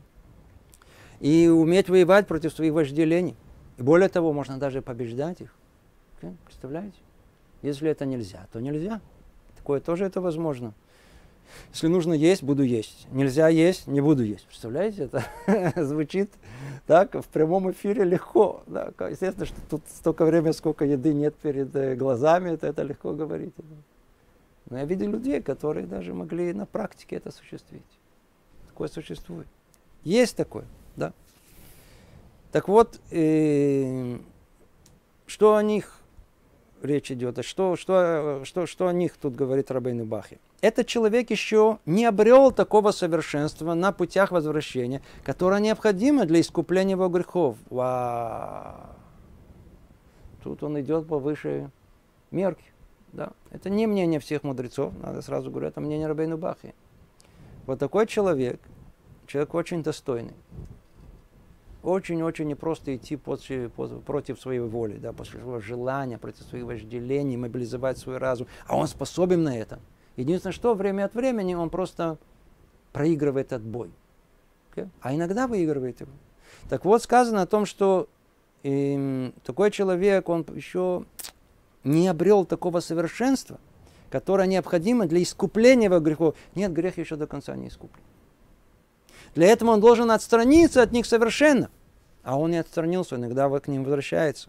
И уметь воевать против своих вожделений. И более того, можно даже побеждать их. Okay? Представляете? Если это нельзя, то нельзя. Такое тоже это возможно. Если нужно есть, буду есть. Нельзя есть, не буду есть. Представляете, это звучит так в прямом эфире легко. Да? Естественно, что тут столько времени, сколько еды нет перед глазами, это, это легко говорить. Но я видел людей, которые даже могли на практике это осуществить. Такое существует. Есть такое, да. Так вот, э, что о них речь идет, а что, что, что, что о них тут говорит Рабейну Бахе. Этот человек еще не обрел такого совершенства на путях возвращения, которое необходимо для искупления его грехов. Вау! тут он идет по высшей мерке. Да. Это не мнение всех мудрецов, надо сразу говорить, это мнение Рабейну Бахи. Вот такой человек, человек очень достойный. Очень-очень непросто идти после, против своей воли, да, после своего желания, против своих вожделений, мобилизовать свой разум. А он способен на это. Единственное, что время от времени он просто проигрывает этот бой. Okay? А иногда выигрывает его. Так вот, сказано о том, что э, такой человек, он еще не обрел такого совершенства, которое необходимо для искупления его грехов. Нет, грех еще до конца не искуплен. Для этого он должен отстраниться от них совершенно. А он не отстранился, иногда к ним возвращается.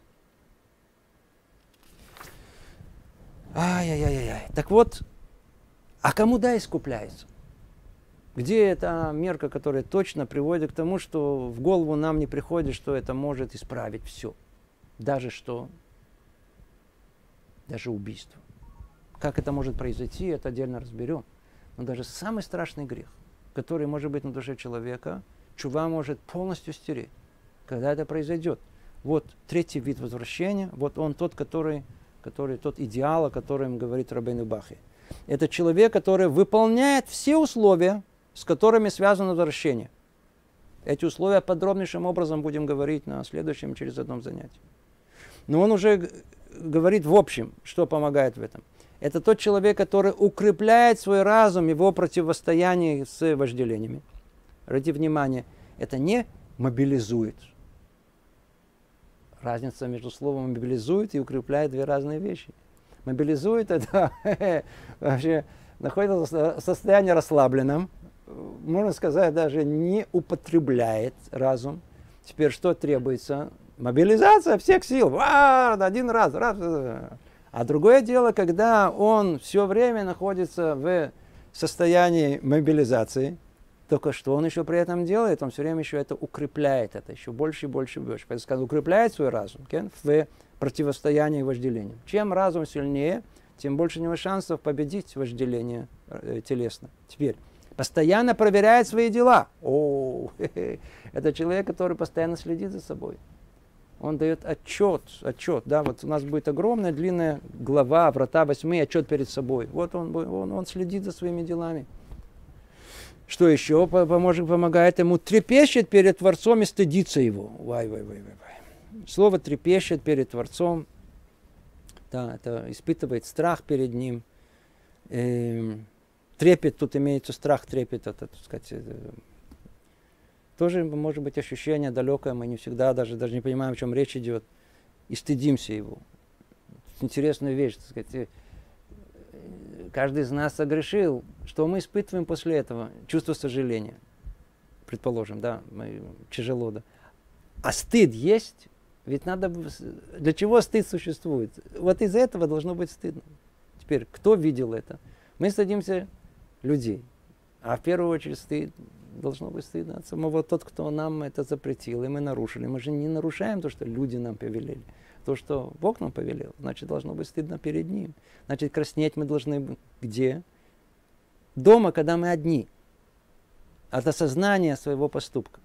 Ай-яй-яй-яй. Так вот, а кому да искупляется? Где эта мерка, которая точно приводит к тому, что в голову нам не приходит, что это может исправить все. Даже что? Даже убийство. Как это может произойти, это отдельно разберем. Но даже самый страшный грех, который может быть на душе человека, чува может полностью стереть. Когда это произойдет? Вот третий вид возвращения, вот он тот, который, который тот идеал, о котором говорит Рабейну Бахи. Это человек, который выполняет все условия, с которыми связано возвращение. Эти условия подробнейшим образом будем говорить на следующем, через одном занятии. Но он уже говорит в общем, что помогает в этом. Это тот человек, который укрепляет свой разум, его противостояние с вожделениями. Ради внимания, это не мобилизует. Разница между словом мобилизует и укрепляет две разные вещи. Мобилизует это вообще находится в состоянии расслабленном, можно сказать, даже не употребляет разум. Теперь что требуется? Мобилизация всех сил. Ва, один раз, раз. А другое дело, когда он все время находится в состоянии мобилизации, только что он еще при этом делает? Он все время еще это укрепляет, это еще больше и больше и больше. Поэтому укрепляет свой разум okay, в противостоянии вожделению. Чем разум сильнее, тем больше у него шансов победить вожделение э, телесно. Теперь, постоянно проверяет свои дела. О, это человек, который постоянно следит за собой. Он дает отчет, отчет, да, вот у нас будет огромная длинная глава, врата восьмые, отчет перед собой. Вот он, он, он следит за своими делами. Что еще поможет, помогает ему? Трепещет перед Творцом и стыдится его. Вай, вай, вай, вай, вай. Слово трепещет перед Творцом, да, это испытывает страх перед ним. Эм, трепет, тут имеется страх, трепет, это, так сказать, это, тоже может быть ощущение далекое, мы не всегда даже, даже не понимаем, о чем речь идет, и стыдимся его. Интересная вещь, так сказать, каждый из нас согрешил, что мы испытываем после этого? Чувство сожаления, предположим, да, мы, тяжело, да. А стыд есть, ведь надо, для чего стыд существует? Вот из-за этого должно быть стыдно. Теперь, кто видел это? Мы стыдимся людей, а в первую очередь стыд. Должно быть стыдно от самого тот, кто нам это запретил, и мы нарушили. Мы же не нарушаем то, что люди нам повелели. То, что Бог нам повелел, значит, должно быть стыдно перед Ним. Значит, краснеть мы должны где? Дома, когда мы одни. От осознания своего поступка.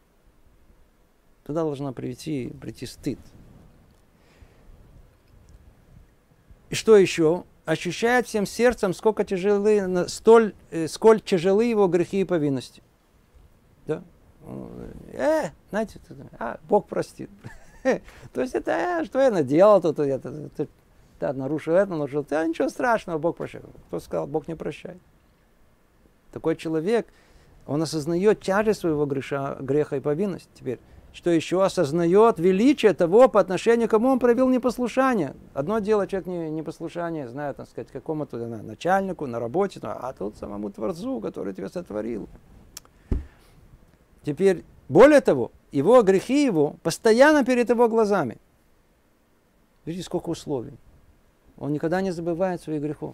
Туда должно прийти, прийти стыд. И что еще? Ощущает всем сердцем, сколько тяжелы, столь, сколь тяжелы его грехи и повинности. Да? Э, знаете, а, Бог простит. То есть это, э, что я наделал, тут я да, нарушил это, нарушил это, ничего страшного, Бог прощает. Кто сказал, Бог не прощает. Такой человек, он осознает тяжесть своего греха, греха и повинности. Теперь, что еще? Осознает величие того, по отношению к кому он проявил непослушание. Одно дело, человек не, непослушание, знает, так сказать, какому-то да, начальнику на работе, а тут самому Творцу, который тебя сотворил. Теперь, более того, его грехи его постоянно перед его глазами. Видите, сколько условий. Он никогда не забывает своих грехов.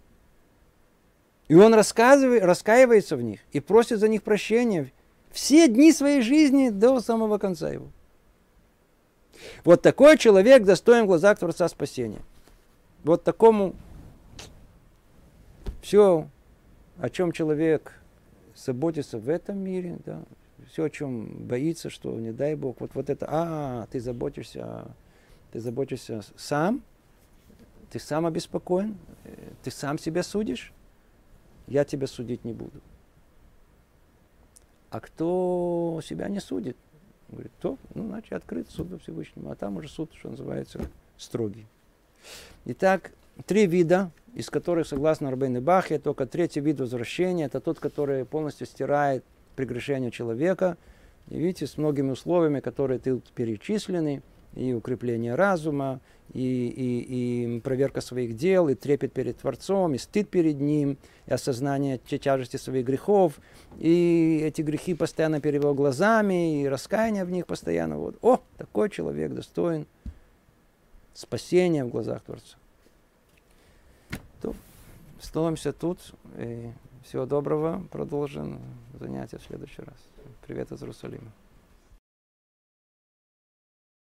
И он раскаивается в них и просит за них прощения все дни своей жизни до самого конца его. Вот такой человек достоин в глазах Творца спасения. Вот такому все, о чем человек заботится в этом мире, да, все, о чем боится, что, не дай Бог, вот, вот это, а, ты заботишься о, ты заботишься сам, ты сам обеспокоен, ты сам себя судишь, я тебя судить не буду. А кто себя не судит, говорит, то, ну, значит, открыт суд Всевышнему, а там уже суд, что называется, строгий. Итак, три вида, из которых, согласно Рабейну Бахе, только третий вид возвращения, это тот, который полностью стирает прегрешение человека. И видите, с многими условиями, которые тут перечислены, и укрепление разума, и, и, и проверка своих дел, и трепет перед Творцом, и стыд перед Ним, и осознание тяжести своих грехов, и эти грехи постоянно перед его глазами, и раскаяние в них постоянно. Вот. О, такой человек достоин спасения в глазах Творца. То, остановимся тут. И всего доброго. Продолжим занятия в следующий раз. Привет из Иерусалима.